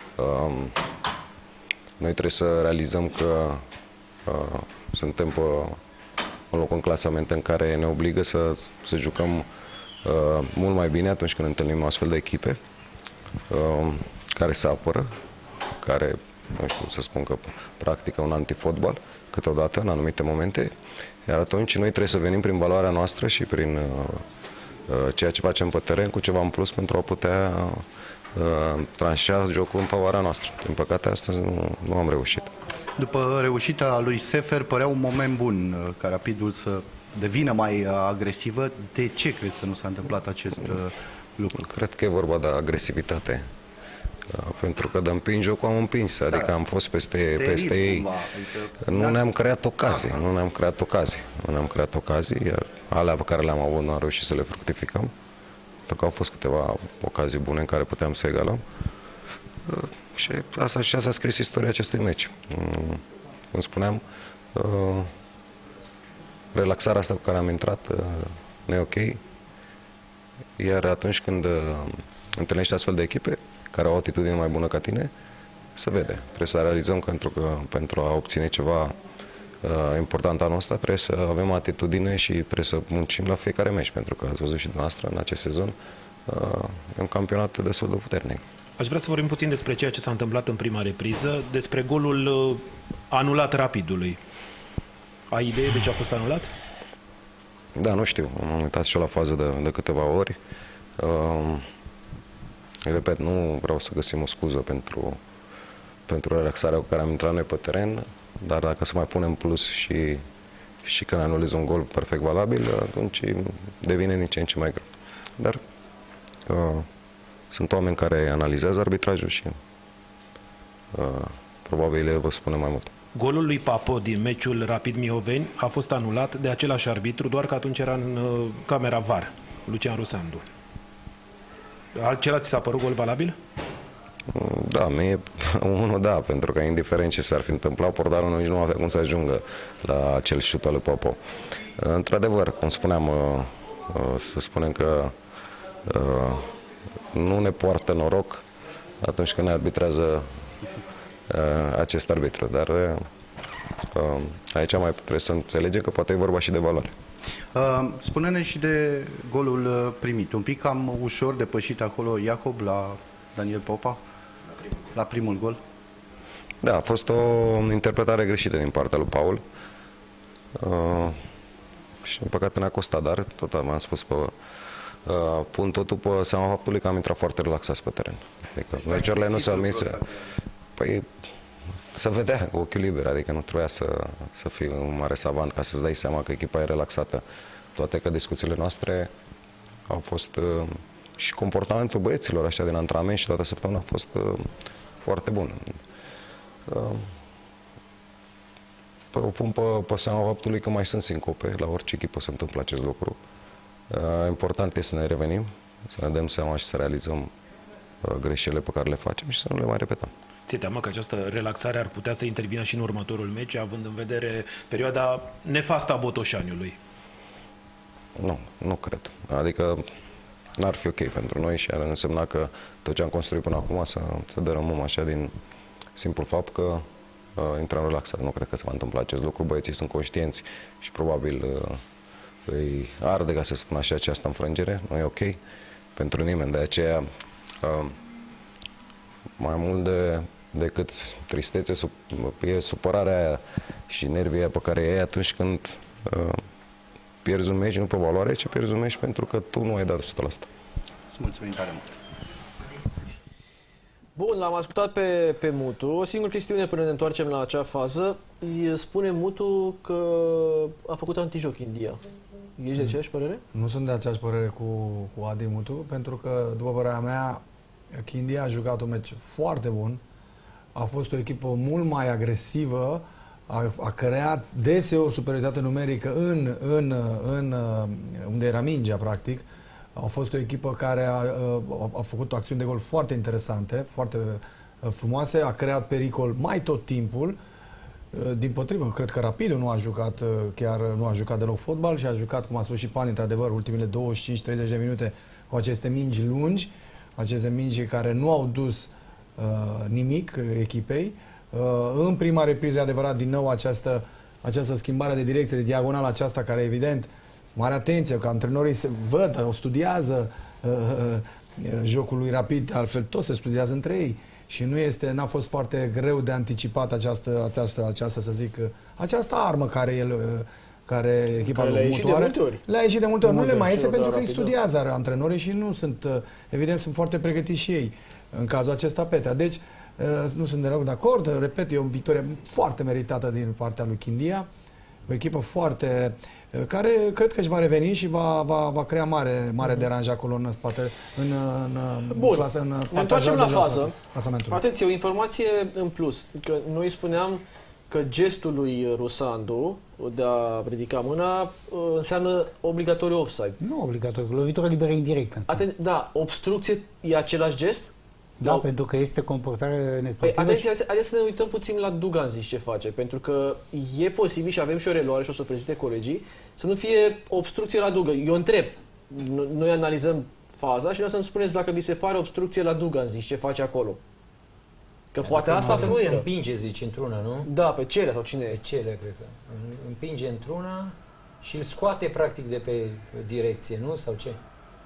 Noi trebuie să realizăm că suntem pe un loc în clasament în care ne obligă să jucăm mult mai bine atunci când întâlnim astfel de echipe care se apără, care, nu știu să spun că practică un antifotbal câteodată, în anumite momente, iar atunci noi trebuie să venim prin valoarea noastră și prin ceea ce facem pe teren cu ceva în plus pentru a putea tranșa jocul în favoarea noastră. Din păcate, astăzi nu am reușit. După reușita lui Sefer, părea un moment bun ca Rapidul să devină mai agresivă. De ce crezi că nu s-a întâmplat acest lucru? Cred că e vorba de agresivitate. Pentru că de împins jocul am împins, adică am fost peste ei. Nu ne-am creat ocazii, iar alea pe care le-am avut nu am reușit să le fructificăm. Pentru că au fost câteva ocazii bune în care puteam să egalăm. Și asta s-a scris istoria acestui meci. Cum spuneam, relaxarea asta cu care am intrat nu e ok. Iar atunci când întâlnești astfel de echipe care au o atitudine mai bună ca tine, se vede. Trebuie să realizăm că pentru a obține ceva important anul ăsta trebuie să avem atitudine și trebuie să muncim la fiecare meci, pentru că ați văzut și dumneavoastră în acest sezon e un campionat destul de puternic. Aș vrea să vorbim puțin despre ceea ce s-a întâmplat în prima repriză, despre golul anulat Rapidului. Ai idee de ce a fost anulat? Da, nu știu. M-am uitat și eu la fază de câteva ori. Repet, nu vreau să găsim o scuză pentru relaxarea cu care am intrat noi pe teren, dar dacă să mai punem plus și când anulez un gol perfect valabil, atunci devine din ce în ce mai greu. Dar sunt oameni care analizează arbitrajul și probabil ele vă spune mai mult. Golul lui Papo din meciul Rapid Mioveni a fost anulat de același arbitru, doar că atunci era în camera VAR, Lucian Rusandu. Altceva ți s-a părut gol valabil? Da, unul da, pentru că indiferent ce s-ar fi întâmplat, portarul nici nu avea cum să ajungă la acel șut al lui Papo. Într-adevăr, cum spuneam, să spunem că nu ne poartă noroc atunci când ne arbitrează acest arbitru, dar aici mai trebuie să înțelegem că poate e vorba și de valoare. Spune-ne și de golul primit. Un pic cam ușor depășit acolo Iacob la Daniel Popa? La primul gol? Da, a fost o interpretare greșită din partea lui Paul. Și în păcate ne-a costat, dar tot am spus că pun totul pe seama faptului că am intrat foarte relaxați pe teren. Adică meciurile nu s-au mis. Păi se vedea cu ochiul liber, adică nu trebuia să fii un mare savant ca să-ți dai seama că echipa e relaxată. Toate că discuțiile noastre au fost și comportamentul băieților așa din antrenament și toată săptămâna a fost foarte bun. O pun pe seama faptului că mai sunt sincope, la orice echipă se întâmplă acest lucru. Important este să ne revenim, să ne dăm seama și să realizăm greșelile pe care le facem și să nu le mai repetăm. Ți-e teamă că această relaxare ar putea să intervină și în următorul meci, având în vedere perioada nefastă a Botoșaniului? Nu cred. Adică n-ar fi ok pentru noi și ar însemna că tot ce am construit până acum să dărâmăm așa din simplu fapt că intrăm relaxat. Nu cred că se va întâmpla acest lucru. Băieții sunt conștienți și probabil îi arde, ca să spun așa, această înfrângere. Nu e ok pentru nimeni. De aceea, mai mult decât tristețe, e supărarea aia și nervii aia pe care e atunci când pierzi un meci, nu pe valoare, ci pierzi un meci pentru că tu nu ai dat 100%. Îți mulțumim tare mult. Bun, l-am ascultat pe Mutu. O singură chestiune până ne întoarcem la acea fază. Spune Mutu că a făcut antijoc India. Ești de aceeași părere? Nu sunt de aceeași părere cu Adi Mutu, pentru că, după părerea mea, India a jucat un meci foarte bun. A fost o echipă mult mai agresivă a creat deseori superioritate numerică unde era mingea, practic. A fost o echipă care a făcut acțiuni de gol foarte interesante, foarte frumoase, a creat pericol mai tot timpul. Dimpotrivă, cred că Rapidul nu a jucat deloc fotbal și a jucat, cum a spus și Pani, într-adevăr, ultimele 25-30 de minute cu aceste mingi lungi, aceste mingi care nu au dus nimic echipei. În prima repriză, adevărat, din nou această schimbare de direcție, de diagonală aceasta, care evident, mare atenție, că antrenorii se văd, o studiază jocul lui Rapid, altfel tot se studiază între ei. Și n-a fost foarte greu de anticipat această, să zic, această armă care echipa lui Mutoare le-a ieșit de multe ori. Nu le mai iese pentru că îi studiază antrenorii și nu sunt, evident, sunt foarte pregătiți și ei în cazul acesta Petra. Deci, nu sunt deloc de acord. Repet, e o victorie foarte meritată din partea lui Chindia. O echipă foarte care cred că își va reveni și va crea mare deranj acolo în spate, Bun, ne întoarcem la fază. Atenție, o informație în plus, că noi spuneam că gestul lui Rusandu de a ridica mâna înseamnă obligatoriu offside. Nu obligatoriu, lovitură liberă indirectă. Da, obstrucție e același gest? Da, pentru că este comportare nesportivă. Atenție, haideți să ne uităm puțin la Duganzic ce face, pentru că e posibil, și avem și o reluare și o să o prezinte colegii, să nu fie obstrucție la Duganzic. Eu întreb, noi analizăm faza și noi să-mi spuneți dacă vi se pare obstrucție la Duganzic, ce face acolo. Că poate asta fluieră. Împinge, zici, într-una, nu? Da, pe Celea sau cine e? Pe Celea, cred că. Împinge într-una și îl scoate practic de pe direcție, nu? Sau ce?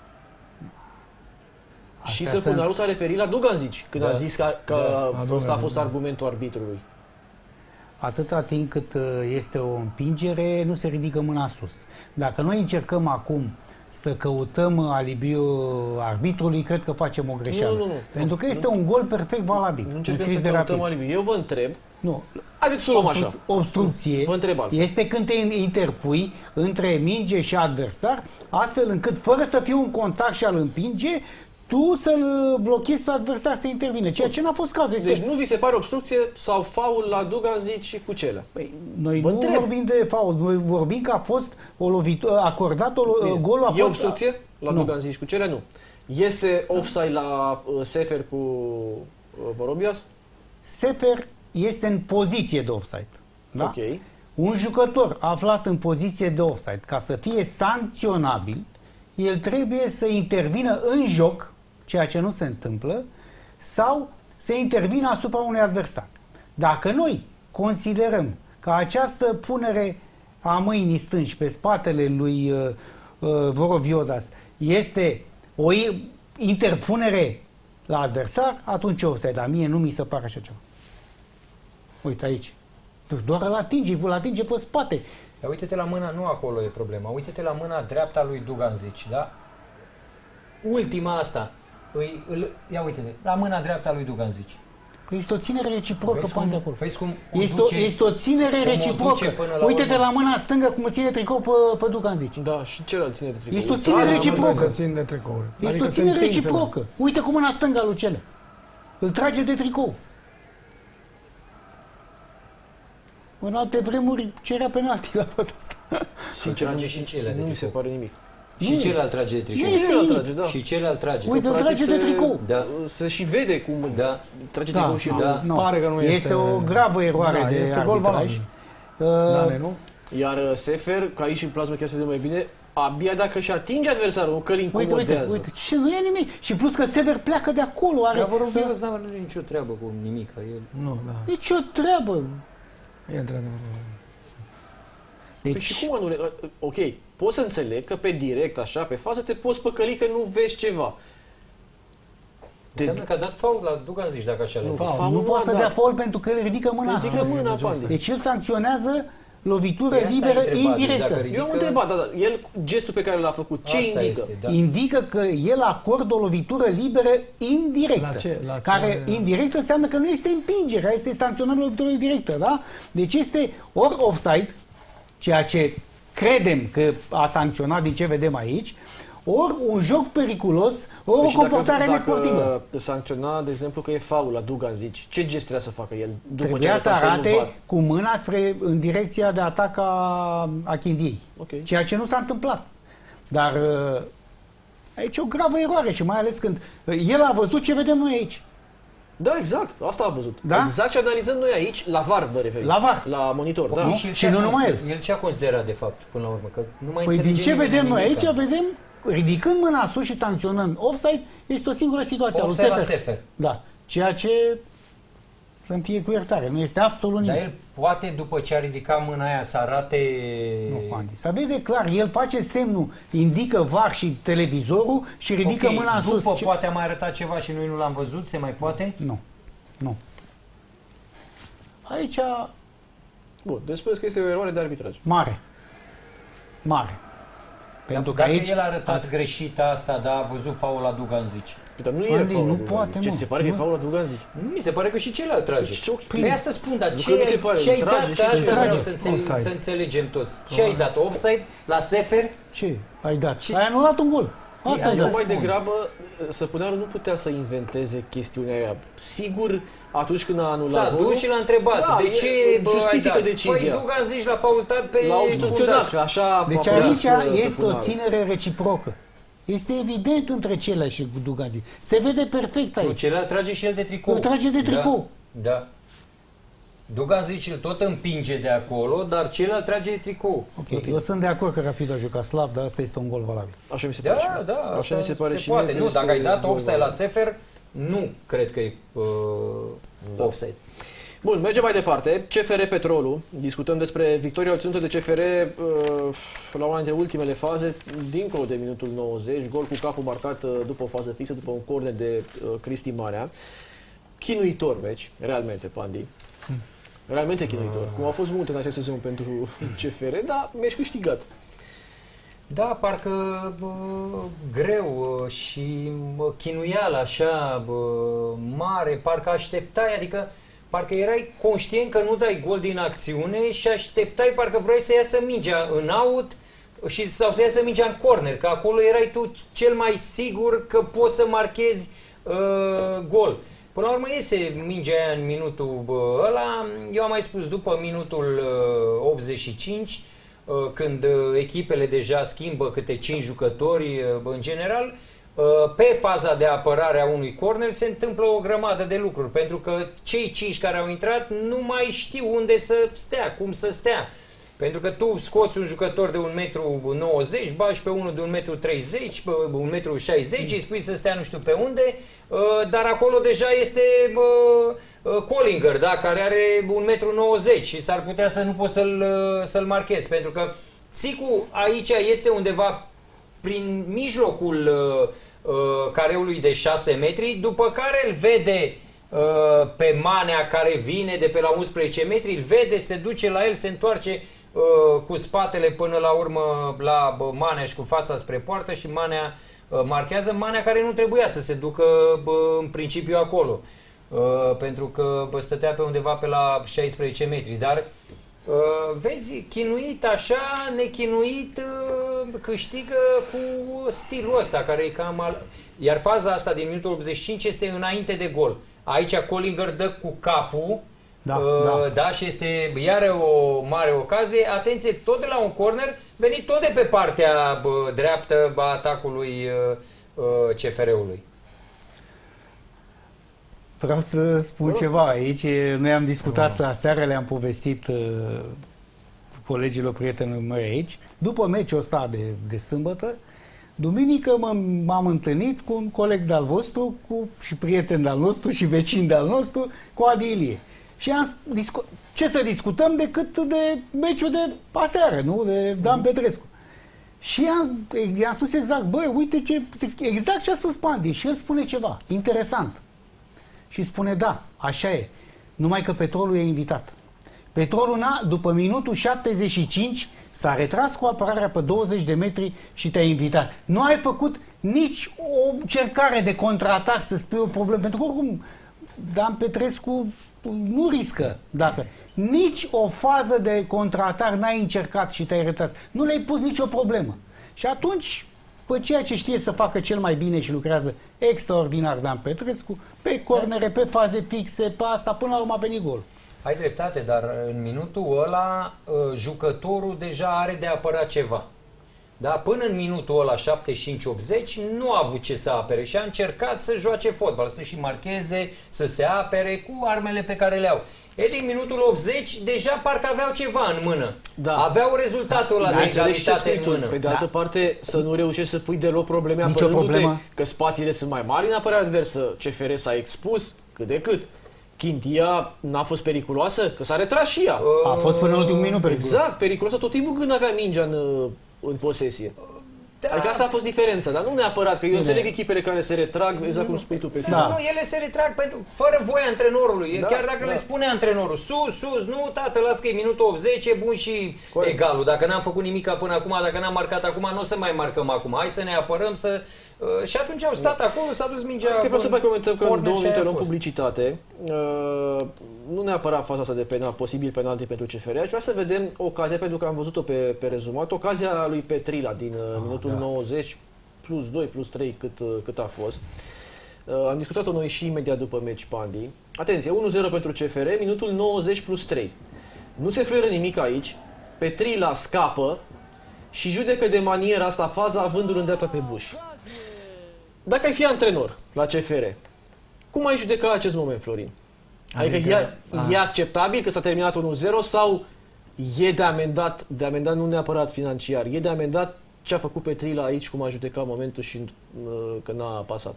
Și Săpunaru s-a referit la Duganzic când a zis că ăsta a fost argumentul arbitrului. Atâta timp cât este o împingere, nu se ridică mâna sus. Dacă noi încercăm acum să căutăm alibiul arbitrului, cred că facem o greșeală. Nu. Pentru că este un gol perfect valabil. Nu încercăm să căutăm alibiul. Eu vă întreb. Nu. Haideți să o luăm așa. Obstrucție vă întreb este când te interpui între minge și adversar, astfel încât, fără să fie un contact și al împinge, tu să-l blochezi pe adversar să intervine, ceea ce n-a fost cazul. Deci nu vi se pare obstrucție sau faul la Duganzic și cu Celea? Păi, noi nu vorbim de faul, noi vorbim că a fost o lovitură, golul a fost... E obstrucție la Duganzic și cu Celea? Nu. Este offside la Sefer cu Vorobias? Sefer este în poziție de offside. Da? Ok. Un jucător aflat în poziție de offside, ca să fie sancționabil, el trebuie să intervină în joc, ceea ce nu se întâmplă, sau să intervină asupra unui adversar. Dacă noi considerăm că această punere a mâinii stângi pe spatele lui Voroviodas este o interpunere la adversar, atunci offside. Dar mie nu mi se pare așa ceva. Uite aici. Doar îl atinge pe spate. Dar uite-te la mâna, nu acolo e problema, uite-te la mâna dreapta lui Duganzic, da? Ultima asta, ia uite-te, la mâna dreapta lui Duganzic. Păi este o ținere reciprocă până de acolo. Este o ținere reciprocă. Uite-te la mâna stângă cum ține tricou pe Duganzic. Da, și celălalt ține de tricou. Este o ținere reciprocă. Este o ținere reciprocă. Uite cu mâna stângă lui Cele. Îl trage de tricou. În alte vremuri cerea penalti la faza asta. Sincer, și în Celea de tricou. Nu mi se pare nimic. Și celălalt trage de tricou. Și celălalt trage. Uite, îl trage de tricou. Da. Se și vede cum trage tricou și pare că nu este. Este o gravă eroare de este gol valabil. Nu? Iar Sefer, ca aici în plasmă chiar se vede mai bine, abia dacă și atinge adversarul, că îl incomodează. Uite, și nu e nimic. Și plus că Sever pleacă de acolo. Dar Vorobios nu are nicio treabă cu nimic. Nicio treabă. E într-adevăr. Deci... Păi și cum anule? Ok, poți să înțeleg că pe direct, așa, pe fază, te poți păcăli că nu vezi ceva. Înseamnă că a dat faul la Duganzic dacă așa le zice. Nu poate să dea faul pentru că ridică mâna. Deci el sancționează lovitură liberă indirectă. Eu am întrebat, dar el, gestul pe care l-a făcut, ce indică? Indică că el acordă o lovitură liberă indirectă. Care indirectă înseamnă că nu este împingerea, este sancționată lovitură indirectă, da? Deci este ori offside, ceea ce credem că a sancționat din ce vedem aici, ori un joc periculos, ori o comportare nesportivă. Dacă sancționa, de exemplu, că e faul la Dugan, ce gest trebuia să facă el? Trebuia să arate cu mâna în direcția de atac a Chindiei. Okay. Ceea ce nu s-a întâmplat. Dar aici e o gravă eroare și mai ales când el a văzut ce vedem noi aici. Da, exact. Asta a văzut. Da? Exact ce analizăm noi aici, la VAR, mă referiți. La VAR. La monitor, okay. Da. Și nu numai el. El ce a considerat, de fapt, până la urmă? Că nu mai păi din ce vedem noi aici, vedem, ridicând mâna sus și sancționând offside, este o singură situație. Offside la Sefer. Da. Ceea ce să-mi fie cu iertare. Nu este absolut nimic. Dar el poate, după ce a ridicat mâna aia, să arate... Nu, Andy. Să vede clar. El face semnul, indică VAR și televizorul și ridică mâna în sus. După poate a mai arătat ceva și noi nu l-am văzut? Se mai poate? Nu. Nu. Aici... Bun, deci spuneți că este o eroare de arbitraj. Mare. Mare. Pentru că dacă aici... el a arătat greșit asta, dar a văzut faul la Dugan, zici. Dar nu e faul. Nu poate, ce, se pare că e faul la Dugan, zici? Nu, mi se pare că și celălalt trage. Păi asta spun, dar ce ai dat? Asta vreau să înțelegem toți. Ce ai dat? Offside? La Sefer? Ce ai dat? Ai anulat un gol. Asta e mai degrabă, Săpunaru nu putea să inventeze chestiunea aia. Sigur, atunci când a anulat s-a dus și l-a întrebat. Da, de ce justifică decizia? Păi Dugan, zici, l-a faultat pe l-a obstrucționat. Așa deci aici este o ținere reciprocă. Este evident între ceilalți și Dugazi. Se vede perfect aici. Celălalt trage și el de tricou. Îl trage de tricou. Da. Dugan, zice, tot împinge de acolo, dar celălalt trage de tricou. Ok, eu sunt de acord că Rapid a jucat slab, dar asta este un gol valabil. Așa mi se pare. Da, așa mi se pare și poate. Nu, dacă ai dat offside la Sefer, nu cred că e offside. Bun, mergem mai departe. CFR Petrolul. Discutăm despre victoria obținută de CFR la una dintre ultimele faze, dincolo de minutul 90. Gol cu capul marcat după o fază fixă, după un corner de Cristi Marea. Chinuitor meci, realmente, Pandi. Realmente chinuitor. Cum au fost multe în acest sezon pentru CFR, dar meci câștigat. Da, parcă greu și chinuială așa mare, parcă așteptai, adică parcă erai conștient că nu dai gol din acțiune și așteptai, parcă vrei să iasă mingea în out sau să iasă mingea în corner, că acolo erai tu cel mai sigur că poți să marchezi gol. Până la urmă iese mingea aia în minutul ăla, eu am mai spus, după minutul 85, când echipele deja schimbă câte 5 jucători în general, pe faza de apărare a unui corner se întâmplă o grămadă de lucruri, pentru că cei 5 care au intrat nu mai știu unde să stea, cum să stea. Pentru că tu scoți un jucător de 1,90 m, bagi pe unul de 1,30 m, 1,60 m, îi spui să stea nu știu pe unde, dar acolo deja este Collinger, da, care are 1,90 m și s-ar putea să nu poți să-l marchezi, pentru că țicul aici este undeva prin mijlocul careului de 6 metri, după care îl vede pe Manea care vine de pe la 11 metri, îl vede, se duce la el, se întoarce cu spatele până la urmă la Manea și cu fața spre poartă și Manea marchează. Manea care nu trebuia să se ducă în principiu acolo, pentru că stătea pe undeva pe la 16 metri, dar vezi, chinuit așa, nechinuit, câștigă cu stilul ăsta care e cam iar faza asta din minutul 85 este înainte de gol. Aici Collinger dă cu capul, da, și este iară o mare ocazie. Atenție, tot de la un corner, venit tot de pe partea dreaptă a atacului CFR-ului. Vreau să spun ceva aici. Noi am discutat aseară, le-am povestit colegilor, prietenilor mei aici. După meciul ăsta de sâmbătă, duminică m-am întâlnit cu un coleg de-al vostru, și prieten de-al nostru și vecin de-al nostru, cu Adi Ilie. Și ce să discutăm decât de meciul de aseară, nu? De Dan Petrescu. Și i-am spus exact, băi, uite exact ce a spus Pandi. Și el spune ceva interesant. Și spune, da, așa e. Numai că Petrolul e invitat. Petrolul, după minutul 75, s-a retras cu apărarea pe 20 de metri și te-a invitat. Nu ai făcut nici o încercare de contraatac să spui o problemă. Pentru că, oricum, Dan Petrescu nu riscă. Dacă nici o fază de contraatac n-ai încercat și te-ai retras, nu le-ai pus nicio problemă. Și atunci pe ceea ce știe să facă cel mai bine și lucrează extraordinar Dan Petrescu, pe cornere, pe faze fixe, pe asta, până la urmă a venit gol. Ai dreptate, dar în minutul ăla jucătorul deja are de apărat ceva. Da? Până în minutul ăla 75-80 nu a avut ce să apere și a încercat să joace fotbal, să și marcheze, să se apere cu armele pe care le au. Din minutul 80 deja parcă aveau ceva în mână. Da. Aveau rezultatul ăla de egalitate în mână. Pe de altă parte, să nu reușești să pui deloc probleme apărându-te că spațiile sunt mai mari în apărarea adversă. CFR s-a expus cât de cât. Chintia n-a fost periculoasă? Că s-a retras și ea. A fost până în ultimul minut periculoasă. Exact, periculoasă tot timpul când avea mingea în posesie. Da. Adică asta a fost diferența, dar nu neapărat, că eu înțeleg echipele care se retrag, exact cum spui tu pe tine. Nu, ele se retrag fără voia antrenorului. Chiar dacă le spune antrenorul, sus, nu, tată, las că e minutul 80, e bun și egalul. Dacă n-am făcut nimic până acum, dacă n-am marcat acum, nu o să mai marcăm acum. Hai să ne apărăm, să... Și atunci au stat acolo, s-a dus mingea... Că vreau să mai comentăm că în 2 minute luăm publicitate. Nu neapărat faza asta de posibil penalti pentru CFR. Aș vrea să vedem ocazia, pentru că am văzut-o pe rezumat, ocazia lui Petrila din minutul 90, plus 2, plus 3, cât a fost. Am discutat-o noi și imediat după meci, Pandi. Atenție, 1-0 pentru CFR, minutul 90 plus 3. Nu se fluieră nimic aici. Petrila scapă și judecă de maniera asta faza, avându-l în dreapta pe Buș. Dacă ai fi antrenor la CFR, cum ai judeca acest moment, Florin? Adică e acceptabil că s-a terminat 1-0 sau e de amendat nu neapărat financiar, e de amendat ce a făcut Petrila aici, cum a judecat momentul și că n-a pasat?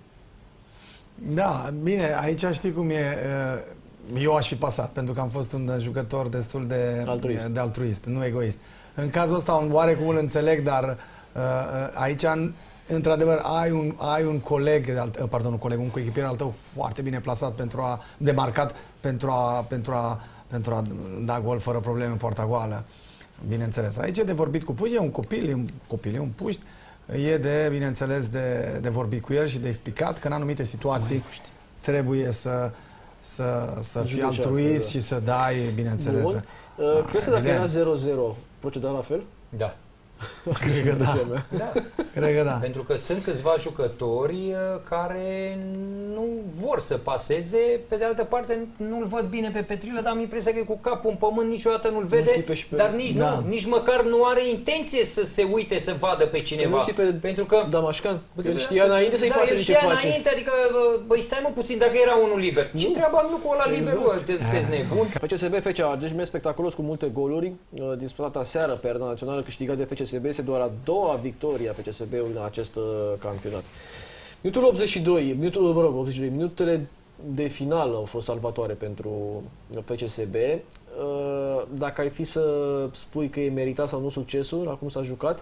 Da, bine, aici știi cum e. Eu aș fi pasat, pentru că am fost un jucător destul de altruist, nu egoist. În cazul ăsta, oarecum îl înțeleg, dar aici, într-adevăr, ai un coleg, un coechipier al tău foarte bine plasat de marcat pentru a da gol fără probleme în poarta goală. Bineînțeles. Aici e de vorbit cu Puști, e un copil, e un puști. E de, bineînțeles, de vorbit cu el și de explicat că în anumite situații trebuie să fii altruist și să dai, bineînțeles. Bun. Crezi că dacă era 0-0, proceda la fel? Da. Cred că da. Cred că da. Pentru că sunt câțiva jucători care nu vor să paseze, pe de altă parte nu-l văd bine pe Petrila, dar am impresia că e cu capul în pământ, niciodată nu-l vede, dar nici măcar nu are intenție să se uite să vadă pe cineva. Pentru că Damașcan, el știa înainte să-i pase ce face. Înainte, adică, băi, stai mă puțin, dacă era unul liber. Ce treabă am eu cu ăla liber, bă, sunteți nebuni? FCSB, FC Argeș, meci spectaculos cu multe goluri, disputată aseară pe arena națională, câștigat de FCSB. Este doar a doua victorie a FCSB-ului în acest campionat. Minutul 82, minutele de finală au fost salvatoare pentru FCSB. Dacă ai fi să spui că e meritat sau nu succesul, la cum s-a jucat?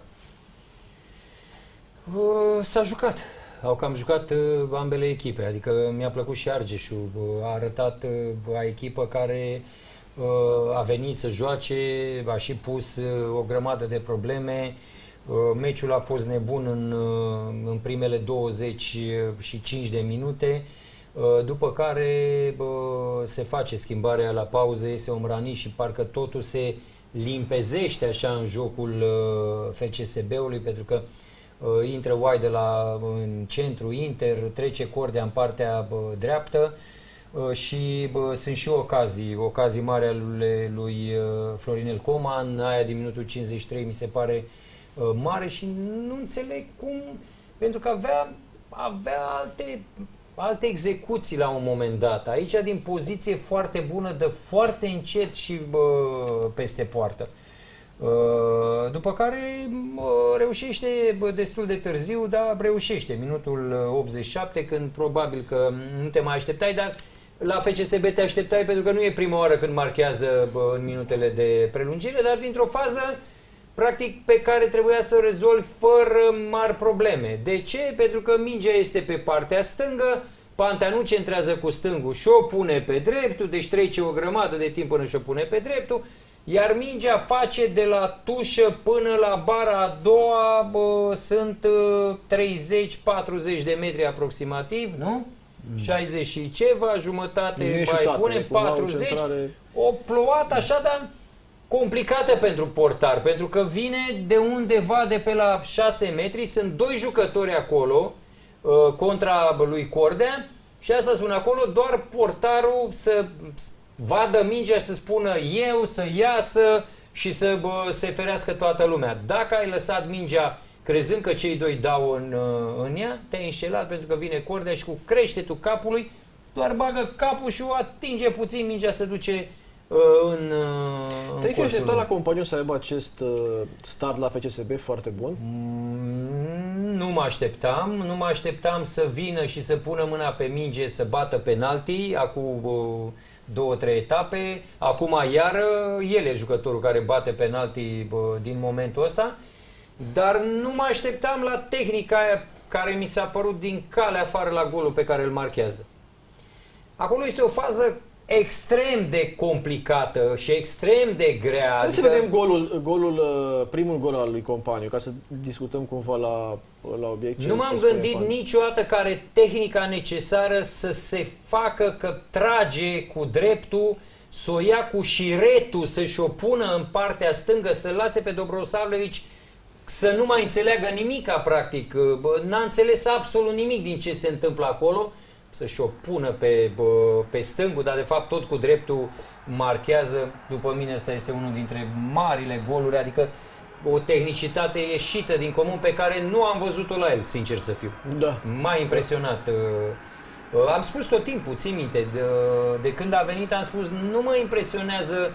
S-a jucat. Au cam jucat ambele echipe, adică mi-a plăcut și Argeșul. A arătat a echipă care a venit să joace, a și pus o grămadă de probleme. Meciul a fost nebun în primele 25 de minute, după care se face schimbarea la pauză, iese Omrani și parcă totul se limpezește așa în jocul FCSB-ului, pentru că intră White în centru, Inter, trece Cordea în partea dreaptă. Și sunt și ocazii mari ale lui Florinel Coman, aia din minutul 53 mi se pare mare și nu înțeleg cum, pentru că avea alte execuții la un moment dat. Aici din poziție foarte bună, dă foarte încet și peste poartă. După care reușește destul de târziu, dar reușește. Minutul 87, când probabil că nu te mai așteptai, dar la FCSB te așteptai pentru că nu e prima oară când marchează în minutele de prelungire, dar dintr-o fază practic pe care trebuia să o rezolvi fără mari probleme. De ce? Pentru că mingea este pe partea stângă, Pantea nu centrează cu stângul și o pune pe dreptul, deci trece o grămadă de timp până și o pune pe dreptul, iar mingea face de la tușă până la bara a doua, sunt 30-40 de metri aproximativ, nu? 60 și ceva, jumătate mai pune, 40, o plouat așa, dar complicată pentru portar, pentru că vine de undeva de pe la 6 metri, sunt 2 jucători acolo contra lui Cordea și asta spun acolo, doar portarul să vadă mingea și să spună eu, să iasă și să se ferească toată lumea. Dacă ai lăsat mingea crezând că cei doi dau în ea, te-ai înșelat pentru că vine Cordea și cu creștetul capului doar bagă capul și o atinge puțin, mingea se duce în Te-ai fi așteptat la companiu să aibă acest start la FCSB foarte bun? Nu mă așteptam să vină și să pună mâna pe minge să bată penalti acum 2-3 etape. Acum iară el e jucătorul care bate penalti din momentul ăsta, dar nu mă așteptam la tehnica aia care mi s-a părut din calea afară la golul pe care îl marchează. Acolo este o fază extrem de complicată și extrem de grea. Hai să vedem primul gol al lui Companiu, ca să discutăm cumva la obiect. Nu m-am gândit niciodată că are tehnica necesară să se facă că trage cu dreptul, să o ia cu șiretul, să-și o pună în partea stângă, să lase pe Dobrosavljević să nu mai înțeleagă nimica, practic. N-a înțeles absolut nimic din ce se întâmplă acolo. Să-și o pună pe stângul, dar de fapt tot cu dreptul marchează. După mine ăsta este unul dintre marile goluri, adică o tehnicitate ieșită din comun pe care nu am văzut-o la el, sincer să fiu. Da. M-a impresionat. Am spus tot timpul, ții minte, de când a venit am spus, nu mă impresionează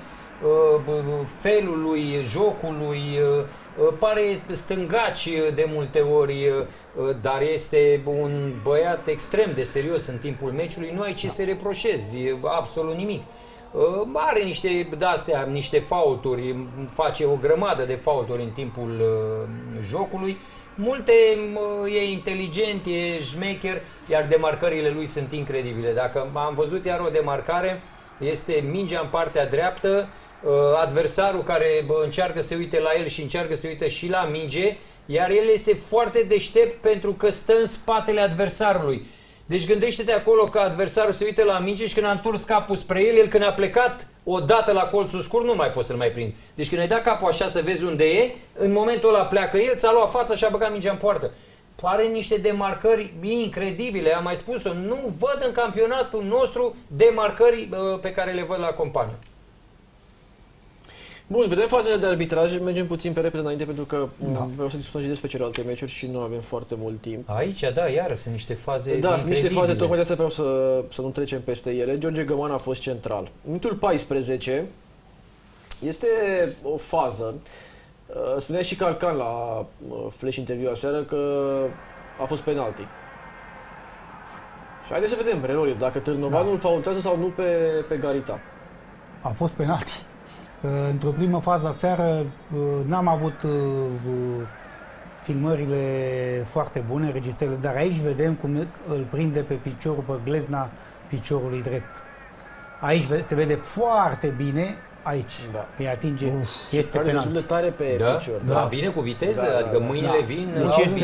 felul lui, jocul lui, pare stângaci de multe ori, dar este un băiat extrem de serios în timpul meciului, nu ai ce să reproșezi, absolut nimic. Are niște faulturi, face o grămadă de faulturi în timpul jocului, multe e inteligent, e șmecher, iar demarcările lui sunt incredibile. Dacă am văzut iar o demarcare, este mingea în partea dreaptă, adversarul care încearcă să se uite la el și încearcă să se uite și la minge, iar el este foarte deștept pentru că stă în spatele adversarului. Deci gândește-te acolo că adversarul se uită la minge și când a întors capul spre el, când a plecat odată la colțul scurt, nu mai poți să-l mai prinzi. Deci când ai dat capul așa să vezi unde e, în momentul ăla pleacă el, ți-a luat fața și a băgat mingea în poartă. Pare niște demarcări incredibile, am mai spus-o, nu văd în campionatul nostru demarcări pe care le văd la Companiu. Bun, vedem fazele de arbitraj, mergem puțin pe repede înainte pentru că vreau să discutăm și despre celelalte meciuri și nu avem foarte mult timp. Aici, da, iară, sunt niște faze Da, sunt niște faze, tocmai de asta vreau să nu trecem peste ele. George Găman a fost central. Minutul 14 este o fază. Spunea și Calcan la flash interview aseară că a fost penalti. Și haideți să vedem, Reloriu, dacă Târnovanu îl faultează sau nu pe Garita. A fost penalti. Într-o primă fază aseară n-am avut filmările foarte bune, înregistrările, dar aici vedem cum îl prinde pe piciorul, pe glezna piciorului drept. Aici se vede foarte bine, aici, îi atinge, este penalti. Destul de tare pe picior. Da, vine cu viteză, adică mâinile vin. Deci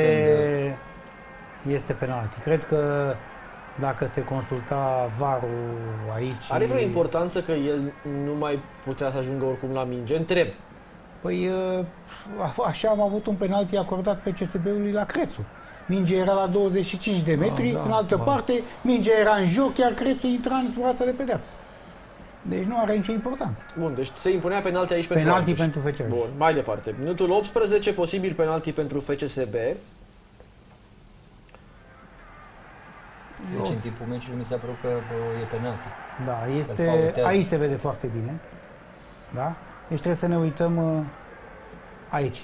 este penalti. Cred că dacă se consulta VAR-ul aici... Are vreo importanță că el nu mai putea să ajungă oricum la minge? Întreb. Păi așa am avut un penalti acordat pe CSB-ului la Crețu. Mingea era la 25 de metri, în altă parte, mingea era în joc, iar Crețu intra în surața de pedeapsă. Deci nu are nicio importanță. Bun, deci se impunea penalti aici pentru penalti pentru FCSB. Bun, mai departe. Minutul 18, posibil penalti pentru FCSB. Deci în timpul meciului mi s-a părut că e penalti. Da, aici se vede foarte bine. Da? Deci trebuie să ne uităm aici.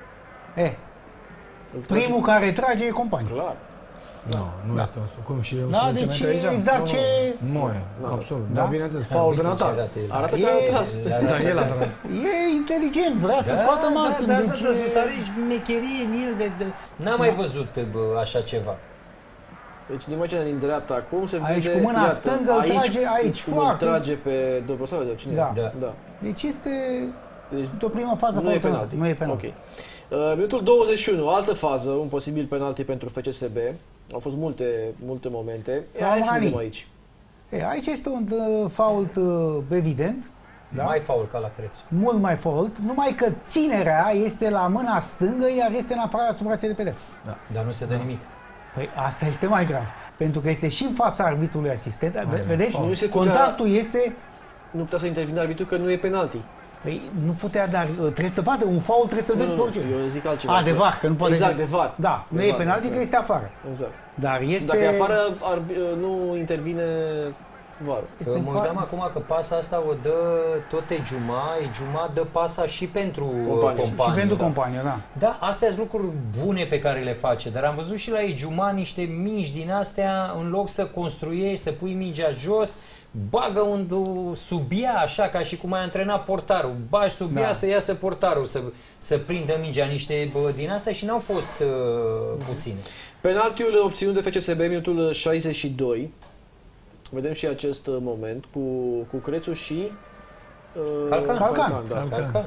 Primul care trage e Companiu. Clar. Nu este cum și eu deci aici? Exact ce... Nu e, absolut. Dar bineînțeles, faul de Natal. Arată că a tras. Da, el a tras. E inteligent, vrea să scoată maxim. Da, să susțină mecherie în el. N-am mai văzut așa ceva. Deci din imaginea din dreapta acum se aici, vede, cu mâna stângă îl trage aici, foarte. Îl trage pe Dobrosavljević, cine? Da. Deci este o primă fază. Nu e penalti. Nu e penalti. Okay. Minutul 21, altă fază, un posibil penalti pentru FCSB. Au fost multe momente. Hai să vedem aici. Aici este un fault evident, Da? Mai faul ca la Crețu. Mult mai fault, numai că ținerea este la mâna stângă, iar este în afara supraței de pedepsă. Dar nu se dă nimic. Păi asta este mai grav, pentru că este și în fața arbitrului asistent. Vedeți, Nu se putea- contactul este... Nu putea să intervină arbitru că nu e penalti. Păi nu putea, dar trebuie să vadă, un faul trebuie să-l vezi pe orice. Eu zic altceva. A, de VAR, că nu poate Exact, să... de VAR. Da, nu De e VAR, penalti, da. că este afară. Exact. Dar este... Dacă e afară, nu intervine VAR. este Mă în uitam fa- acum că pasa asta o dă tot Ejuma dă pasa și pentru Companiu. companiu. Și pentru da. companiu, da. Da, astea sunt lucruri bune pe care le face, dar am văzut și la Ejuma niște mici din astea, în loc să construiești, să pui mingea jos, bagă sub ea, așa ca și cum ai antrenat portarul, bagi sub ea să iasă portarul, să prindă mingea, niște din astea și n-au fost puține. Penaltiul obținut de FCSB minutul 62. Vedem și acest moment cu Crețu și Calcan. Da. Calcan.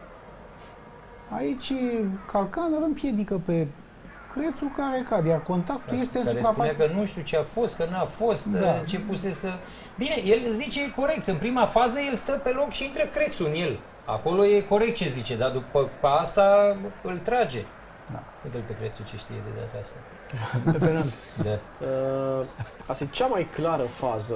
Aici Calcan îl împiedică pe Crețu care cade, iar contactul este în Care spunea suprafață. că nu știu ce a fost, că n-a fost, Da. începuse să... Bine, el zice corect, în prima fază el stă pe loc și intră Crețu în el. Acolo e corect ce zice, dar după asta îl trage. Da. Uite-l pe Crețu ce știe de data asta. Pe penalti. Da. Asta e cea mai clară fază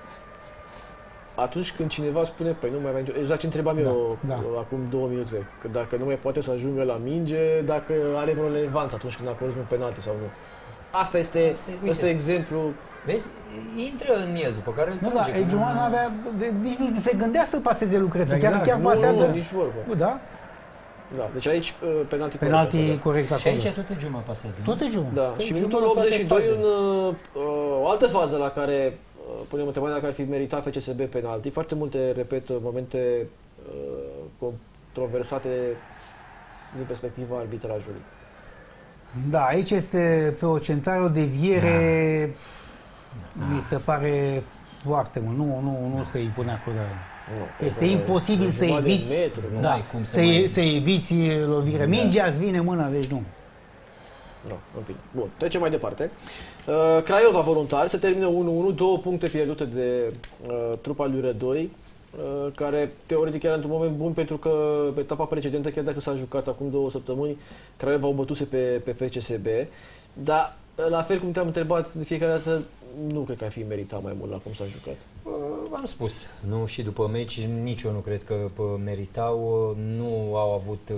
atunci când cineva spune, păi nu mai avea nicio... Exact ce întrebam eu acum 2 minute, că dacă nu mai poate să ajungă la minge, dacă are vreo relevanță atunci când acorzi un penalti sau nu. Asta este exemplu. Vezi? Intră în el, după care îl Nu, trage. da, Ejuma nu avea, nici nu se gândea să paseze lui Crețu, Exact. chiar pasează. Nu, nici vorbă. Da? Da, deci aici penalti Penalti corect Și acolo. aici tot Ejuma pasează. Tot Ejuma. Da, Tot și Ejuma minutul în toate 82 fazele. o altă fază la care punem întrebarea dacă ar fi meritat FCSB penalti. Foarte multe, repet, momente controversate din perspectiva arbitrajului. Da, aici este pe o centrare, o deviere, mi se pare foarte mult. Nu se impune acordarea. Nu, Este imposibil să eviți, Nu ai cum să eviți lovire. Mingea îți vine în mână, deci nu. Nu, în fine. Bun, trecem mai departe. Craiova Voluntari se termină 1-1, 2 puncte pierdute de trupa lui Rădoi, care teoretic era într-un moment bun pentru că pe etapa precedentă, chiar dacă s-a jucat acum 2 săptămâni, Craiova au bătuse pe FCSB, dar la fel cum te-am întrebat de fiecare dată, nu cred că ar fi meritat mai mult la cum s-a jucat. Am spus, nu, și după meci nici eu nu cred că meritau, nu au avut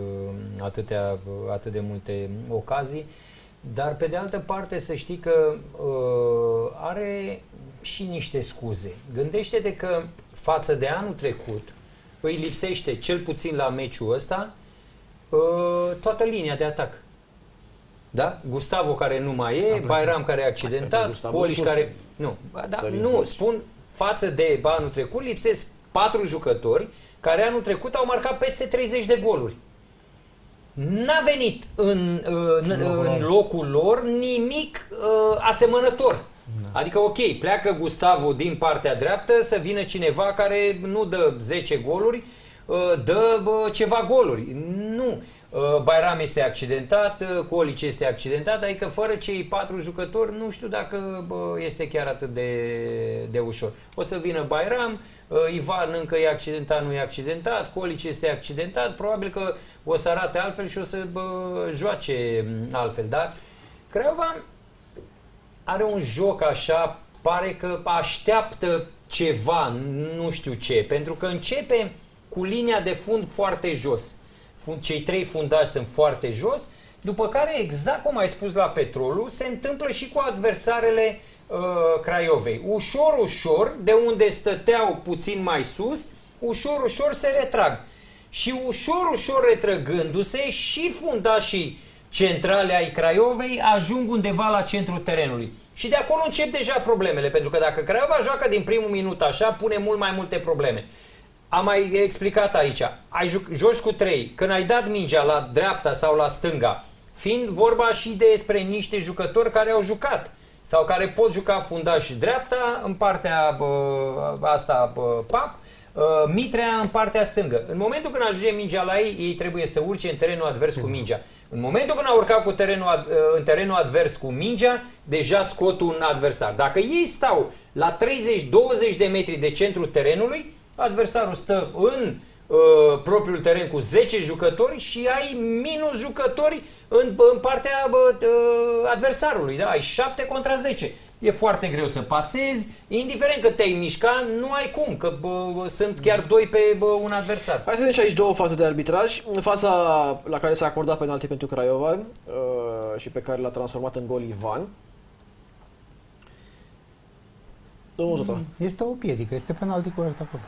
atât de multe ocazii, dar pe de altă parte să știi că are și niște scuze. Gândește-te că față de anul trecut îi lipsește, cel puțin la meciul ăsta, toată linia de atac. Da? Gustavo care nu mai e, Bayram care e accidentat, Poliș care... Nu, spun față de anul trecut lipsesc 4 jucători care anul trecut au marcat peste 30 de goluri. N-a venit în locul lor nimic asemănător. Adică, ok, pleacă Gustavo din partea dreaptă, să vină cineva care nu dă 10 goluri, dă ceva goluri. Nu. Bayram este accidentat, Colic este accidentat, adică fără cei 4 jucători nu știu dacă este chiar atât de ușor. O să vină Bayram, Ivan încă e accidentat, nu e accidentat, Colic este accidentat, probabil că o să arate altfel și o să joace altfel, dar Craiova are un joc așa, pare că așteaptă ceva, nu știu ce, pentru că începe cu linia de fund foarte jos. Cei 3 fundași sunt foarte jos, după care, exact cum ai spus la Petrolul, se întâmplă și cu adversarele Craiovei. Ușor, ușor, de unde stăteau puțin mai sus, ușor, ușor se retrag. Și ușor, ușor retrăgându-se, și fundașii centrale ai Craiovei ajung undeva la centrul terenului. Și de acolo încep deja problemele, pentru că dacă Craiova joacă din primul minut așa, pune mult mai multe probleme. Am mai explicat aici, joci cu 3, când ai dat mingea la dreapta sau la stânga, fiind vorba și despre niște jucători care au jucat sau care pot juca fundaș dreapta în partea asta Pap, Mitrea în partea stângă. În momentul când ajunge mingea la ei, ei trebuie să urce în terenul advers cu mingea. În momentul când au urcat în terenul advers cu mingea, deja scot un adversar. Dacă ei stau la 30-20 de metri de centrul terenului, Adversarul stă în propriul teren cu 10 jucători și ai minus jucători în partea adversarului. Da? Ai 7 contra 10. E foarte greu să pasezi, indiferent că te-ai mișcat, nu ai cum, că sunt chiar 2 pe un adversar. Hai să vedem și aici două faze de arbitraj. Faza la care s-a acordat penalti pentru Craiova și pe care l-a transformat în gol Ivan. Domnul Zota. Este o piedică, este penalti corect acolo.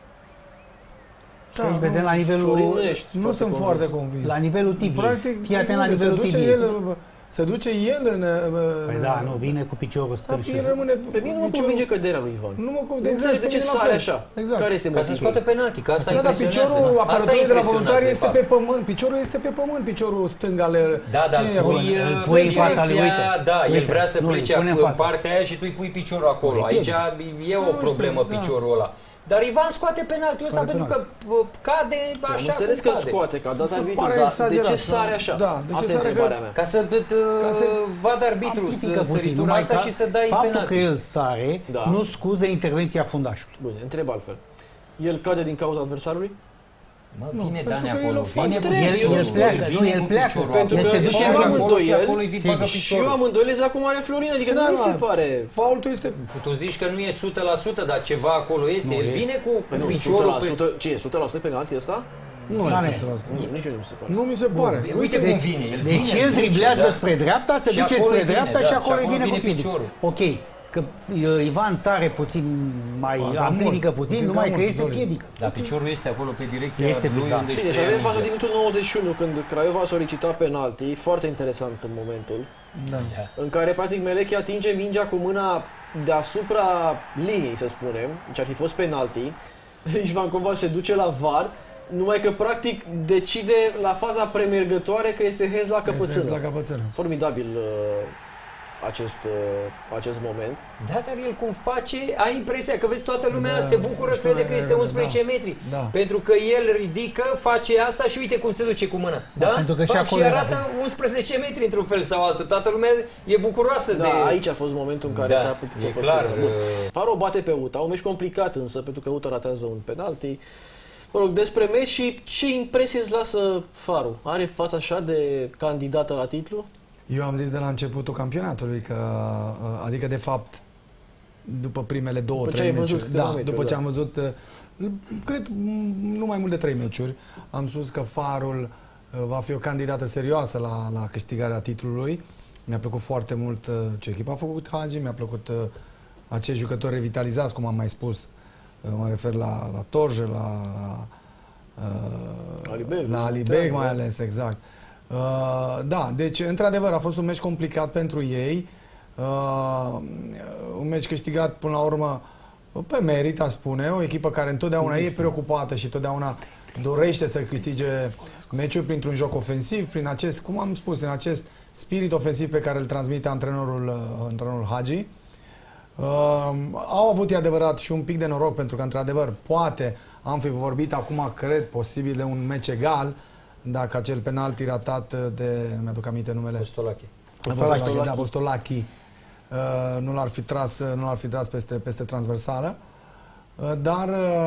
Da, Aici vedem la nivelul... Florin, nu sunt foarte convins. La nivelul tibiei. Practic, Fii atent la nivelul tibiei. Se duce el în... Păi da, nu, vine cu piciorul stâng și... Pe mine nu mă convinge căderea lui Ivan. Nu mă convinge. exact, De ce sare așa? Exact. Care este motivul? Ca să scoate penalti, că asta impresionează. Piciorul apărătorului de la voluntari este pe pământ. Piciorul este pe pământ, piciorul stâng al... Da, dar tu îl pui în fața lui, uite. Da, el vrea să plece în partea aia și tu îi pui piciorul acolo. Aici e o problemă piciorul ăla. Dar Ivan scoate penaltiul ăsta pentru că cade așa. Am înțeles că scoate, că a dat arbitru, dar de ce sare așa? Da, de ce asta e întrebarea mea. Ca să vadă arbitru săritura asta și să dai penalti. Faptul că el sare nu scuză intervenția fundașului. Bine, întreb altfel. El cade din cauza adversarului? Mă, vine Dani acolo, el pleacă, nu, el pleacă. Pentru că și eu am îndoieli, și eu am îndoieli exact cum are Florin, adică nu mi se pare. Faultul este... Tu zici că nu e 100%, dar ceva acolo este. El vine cu piciorul pe... Ce e, 100% penalti ăsta? Nu e 100%. Nici nu mi se pare. Nu mi se pare. Uite cum vine. Deci el driblează spre dreapta, se duce spre dreapta și acolo vine cu piciorul. Ok. Că Ivan sare puțin mai amplifică puțin, numai că este piedică. Dar piciorul este acolo pe direcția lui unde Bine, și avem faza din minutul 91 când Craiova a solicitat penalti, foarte interesant în momentul, în care practic Meleche atinge mingea cu mâna deasupra liniei, să spunem, deci ar fi fost penalti. Ivan cumva se duce la VAR, numai că practic decide la faza premergătoare că este hands la căpățână. Formidabil acest moment. Da, dar el cum face, ai impresia că vezi toată lumea se bucură, crede că este 11 metri. Pentru că el ridică, face asta și uite cum se duce cu mâna. Da? Pentru că și arată 11 metri într-un fel sau altul. Toată lumea e bucuroasă de... aici a fost momentul în care a putut e clar. Faro bate pe UTA, un meci complicat însă, pentru că UTA ratează un penalti. Mă rog, despre meci și ce impresie îți lasă Faro? Are fața așa de candidată la titlu? Eu am zis de la începutul campionatului că, adică de fapt, după primele 2-3 meciuri, după ce am văzut, cred, nu mai mult de 3 meciuri, am spus că Farul va fi o candidată serioasă la câștigarea titlului. Mi-a plăcut foarte mult ce echipă a făcut Hagi, mi-a plăcut acești jucători revitalizați, cum am mai spus, mă refer la Torje, la Alibeg mai ales, exact. Da, deci într-adevăr a fost un meci complicat pentru ei, un meci câștigat până la urmă pe merit, a spune, o echipă care întotdeauna e preocupată și întotdeauna dorește să câștige meciul printr-un joc ofensiv, prin acest, cum am spus, prin acest spirit ofensiv pe care îl transmite antrenorul Hagi. Au avut, e adevărat, și un pic de noroc, pentru că într-adevăr poate am fi vorbit acum, cred, posibil de un meci egal, dacă acel penalti ratat de, nu mi-aduc aminte numele, Postolachi, nu l-ar fi tras peste transversală, dar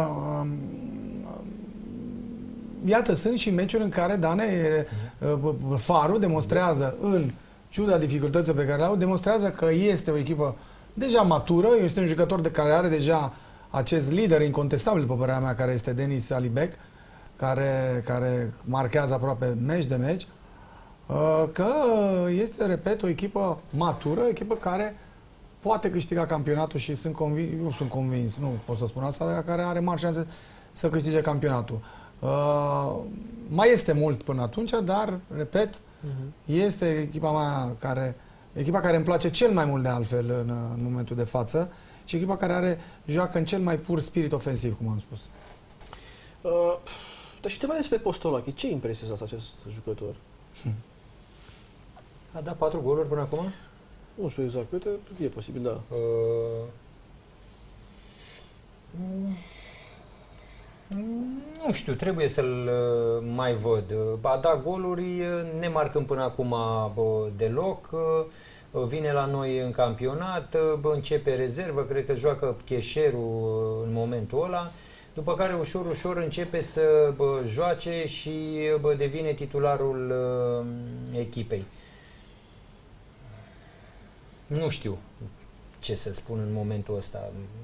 iată, sunt și meciuri în care Farul demonstrează, în ciuda dificultăților pe care le au, demonstrează că este o echipă deja matură, este un jucător care are deja acest lider incontestabil, după părerea mea, care este Denis Alibek, care marchează aproape meci de meci, că este, repet, o echipă matură, o echipă care poate câștiga campionatul și sunt convins, nu pot să spun asta, dar care are mari șanse să câștige campionatul. Mai este mult până atunci, dar, repet, este echipa care îmi place cel mai mult de altfel în momentul de față și echipa care joacă în cel mai pur spirit ofensiv, cum am spus. Dar și te mai despre Postolachi, ce impresie asta acest jucător? A dat 4 goluri până acum? Nu știu exact câte, e posibil, da. Nu știu, trebuie să-l mai văd. A dat goluri, nemarcând până acum deloc. Vine la noi în campionat, începe rezervă, cred că joacă Cheșerul în momentul ăla. după care ușor, ușor începe să joace și devine titularul echipei. Nu știu ce să spun în momentul ăsta.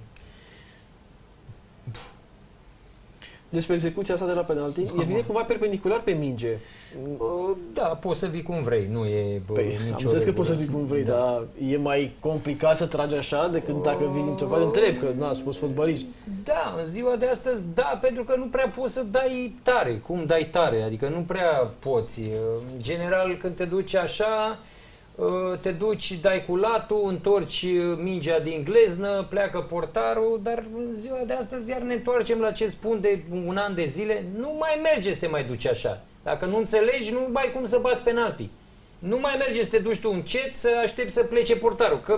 Despre execuția asta de la penalti, el vine cumva perpendicular pe minge. Da, poți să vii cum vrei, nu e nicio am înțeles că poți să vii cum vrei, dar e mai complicat să tragi așa decât dacă vii dintr-o parte. Întreb, că n-ați fost fotbaliști. Da, în ziua de astăzi, da, pentru că nu prea poți să dai tare. Cum dai tare? Adică nu prea poți. În general, când te duci așa, te duci, dai cu latul, întorci mingea din gleznă, pleacă portarul, dar în ziua de astăzi iar ne întoarcem la ce spun de un an de zile, nu mai merge să te mai duci așa. Dacă nu înțelegi, nu mai ai cum să bați penalti. Nu mai merge să te duci tu încet, să aștepți să plece portarul, că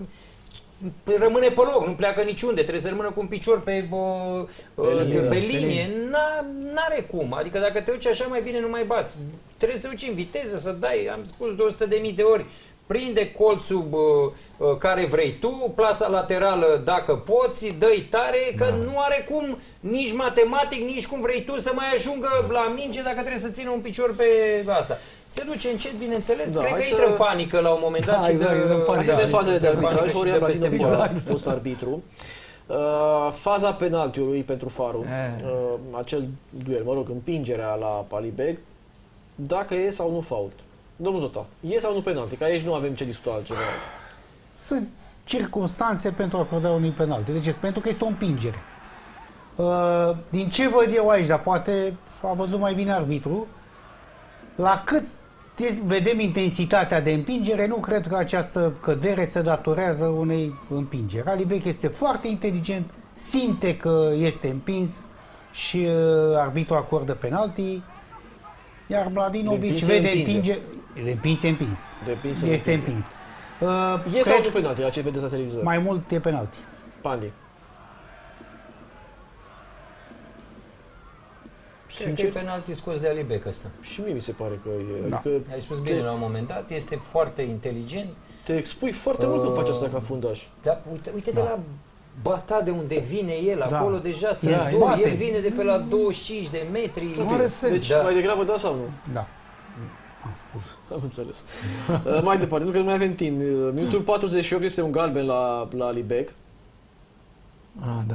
rămâne pe loc, nu pleacă niciunde, trebuie să rămână cu un picior pe linie, n-are cum, adică dacă te duci așa mai bine nu mai bați, trebuie să te duci în viteză, să dai, am spus 200.000 de ori, prinde colțul care vrei tu, plasa laterală dacă poți, dă-i tare, că nu are cum nici matematic, nici cum vrei tu să mai ajungă la minge dacă trebuie să țină un picior pe asta. Se duce încet, bineînțeles, cred că intră în panică la un moment dat. Astea de fazele de arbitraj, Horia Vladinovic a fost arbitru. Faza penaltiului pentru Faru, acel duel, mă rog, împingerea la Palibeg, dacă e sau nu fault. Domnul Zota, e sau nu penalti? Că aici nu avem ce discuta altceva. Sunt circunstanțe pentru a acorda unui penalti. Deci, pentru că este o împingere. Din ce văd eu aici, dar poate a văzut mai bine arbitru, la cât vedem intensitatea de împingere, nu cred că această cădere se datorează unei împingeri. Alibek este foarte inteligent, simte că este împins și arbitru acordă penalti, iar Vladinovic vede împinge. De împins, e împins. Este împins. E sau nu penalti, la ce vedeți la televizor? Mai mult e penalti. Pandi. Cred că e penalti scos de Alibek ăsta. Și mie mi se pare că e. Da. Adică ai spus bine la un moment dat, este foarte inteligent. Te expui foarte mult când faci asta ca fundaș. Da, uite de la bata de unde vine el, acolo deja se zdoi, el vine de pe la 25 de metri. Deci mai degrabă da sau nu? Da. Am înțeles. Mai departe, nu că nu mai avem timp. Minutul 48 este un galben la Alibek. Da.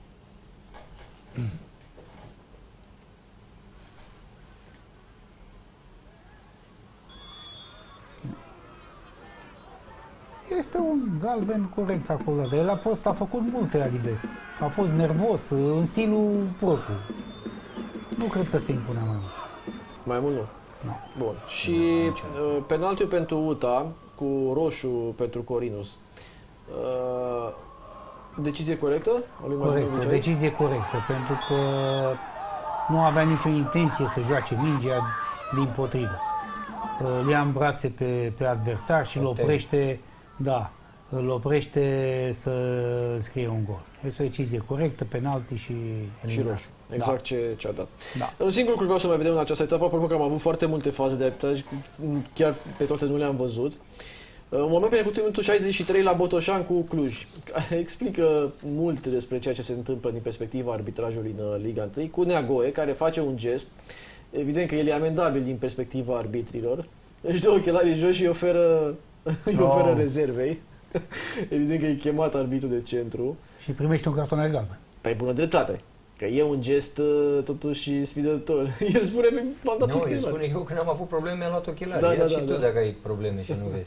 Este un galben corect acolo. El a făcut multe Alibek. A fost nervos, în stilul propriu. Nu cred că se impunea mai mult. Mai mult nu? Nu. Bun. Și penaltiul pentru UTA cu roșu pentru Corinus. Decizie corectă? Corectă, decizie corectă, pentru că nu avea nicio intenție să joace mingea, dimpotrivă. Îl ia în brațe pe adversar și îl oprește, îl oprește să scrie un gol. Este o decizie corectă, penalti și roșu. Exact ce a dat. Da. Un singur lucru vreau să mai vedem în această etapă, apropo că am avut foarte multe faze de arbitraj, chiar pe toate nu le-am văzut. Un moment trecut în minutul 63 la Botoșan cu Cluj, care explică multe despre ceea ce se întâmplă din perspectiva arbitrajului în Liga 1, cu Neagoe, care face un gest, evident că el e amendabil din perspectiva arbitrilor, își dă ochelarii jos și îi oferă rezervei. Evident că e chemat arbitru de centru. Și primește un cartonaș galben. Pe bună dreptate. Că e un gest totuși sfidător. El spune că m-am dat ochelari. El spune eu când am avut probleme mi-am luat ochelari. Și tu dacă ai probleme și nu vezi.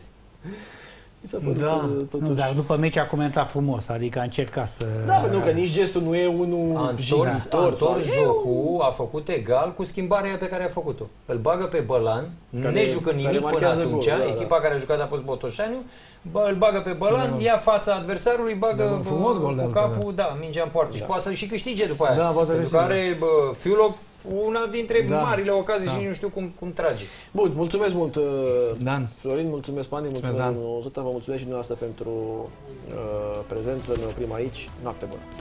Nu, dar după meci a comentat frumos, adică a încercat să... Da, nu, că nici gestul nu e unul a întors jocul, a făcut egal cu schimbarea pe care a făcut-o. Îl bagă pe Bălan, ne jucă nimic până atunci, echipa care a jucat a fost Botoșaniu, îl bagă pe Bălan, ia fața adversarului, bagă cu capul, mingea în poartă și poate să și câștige după aia. Pentru care Fiulo una dintre marile ocazii și nu știu cum trage. Bun, mulțumesc mult, Dan. Florin, mulțumesc, Pani, mulțumesc, Dan. Vă mulțumesc și dumneavoastră pentru prezență. Ne oprim aici. Noapte bună!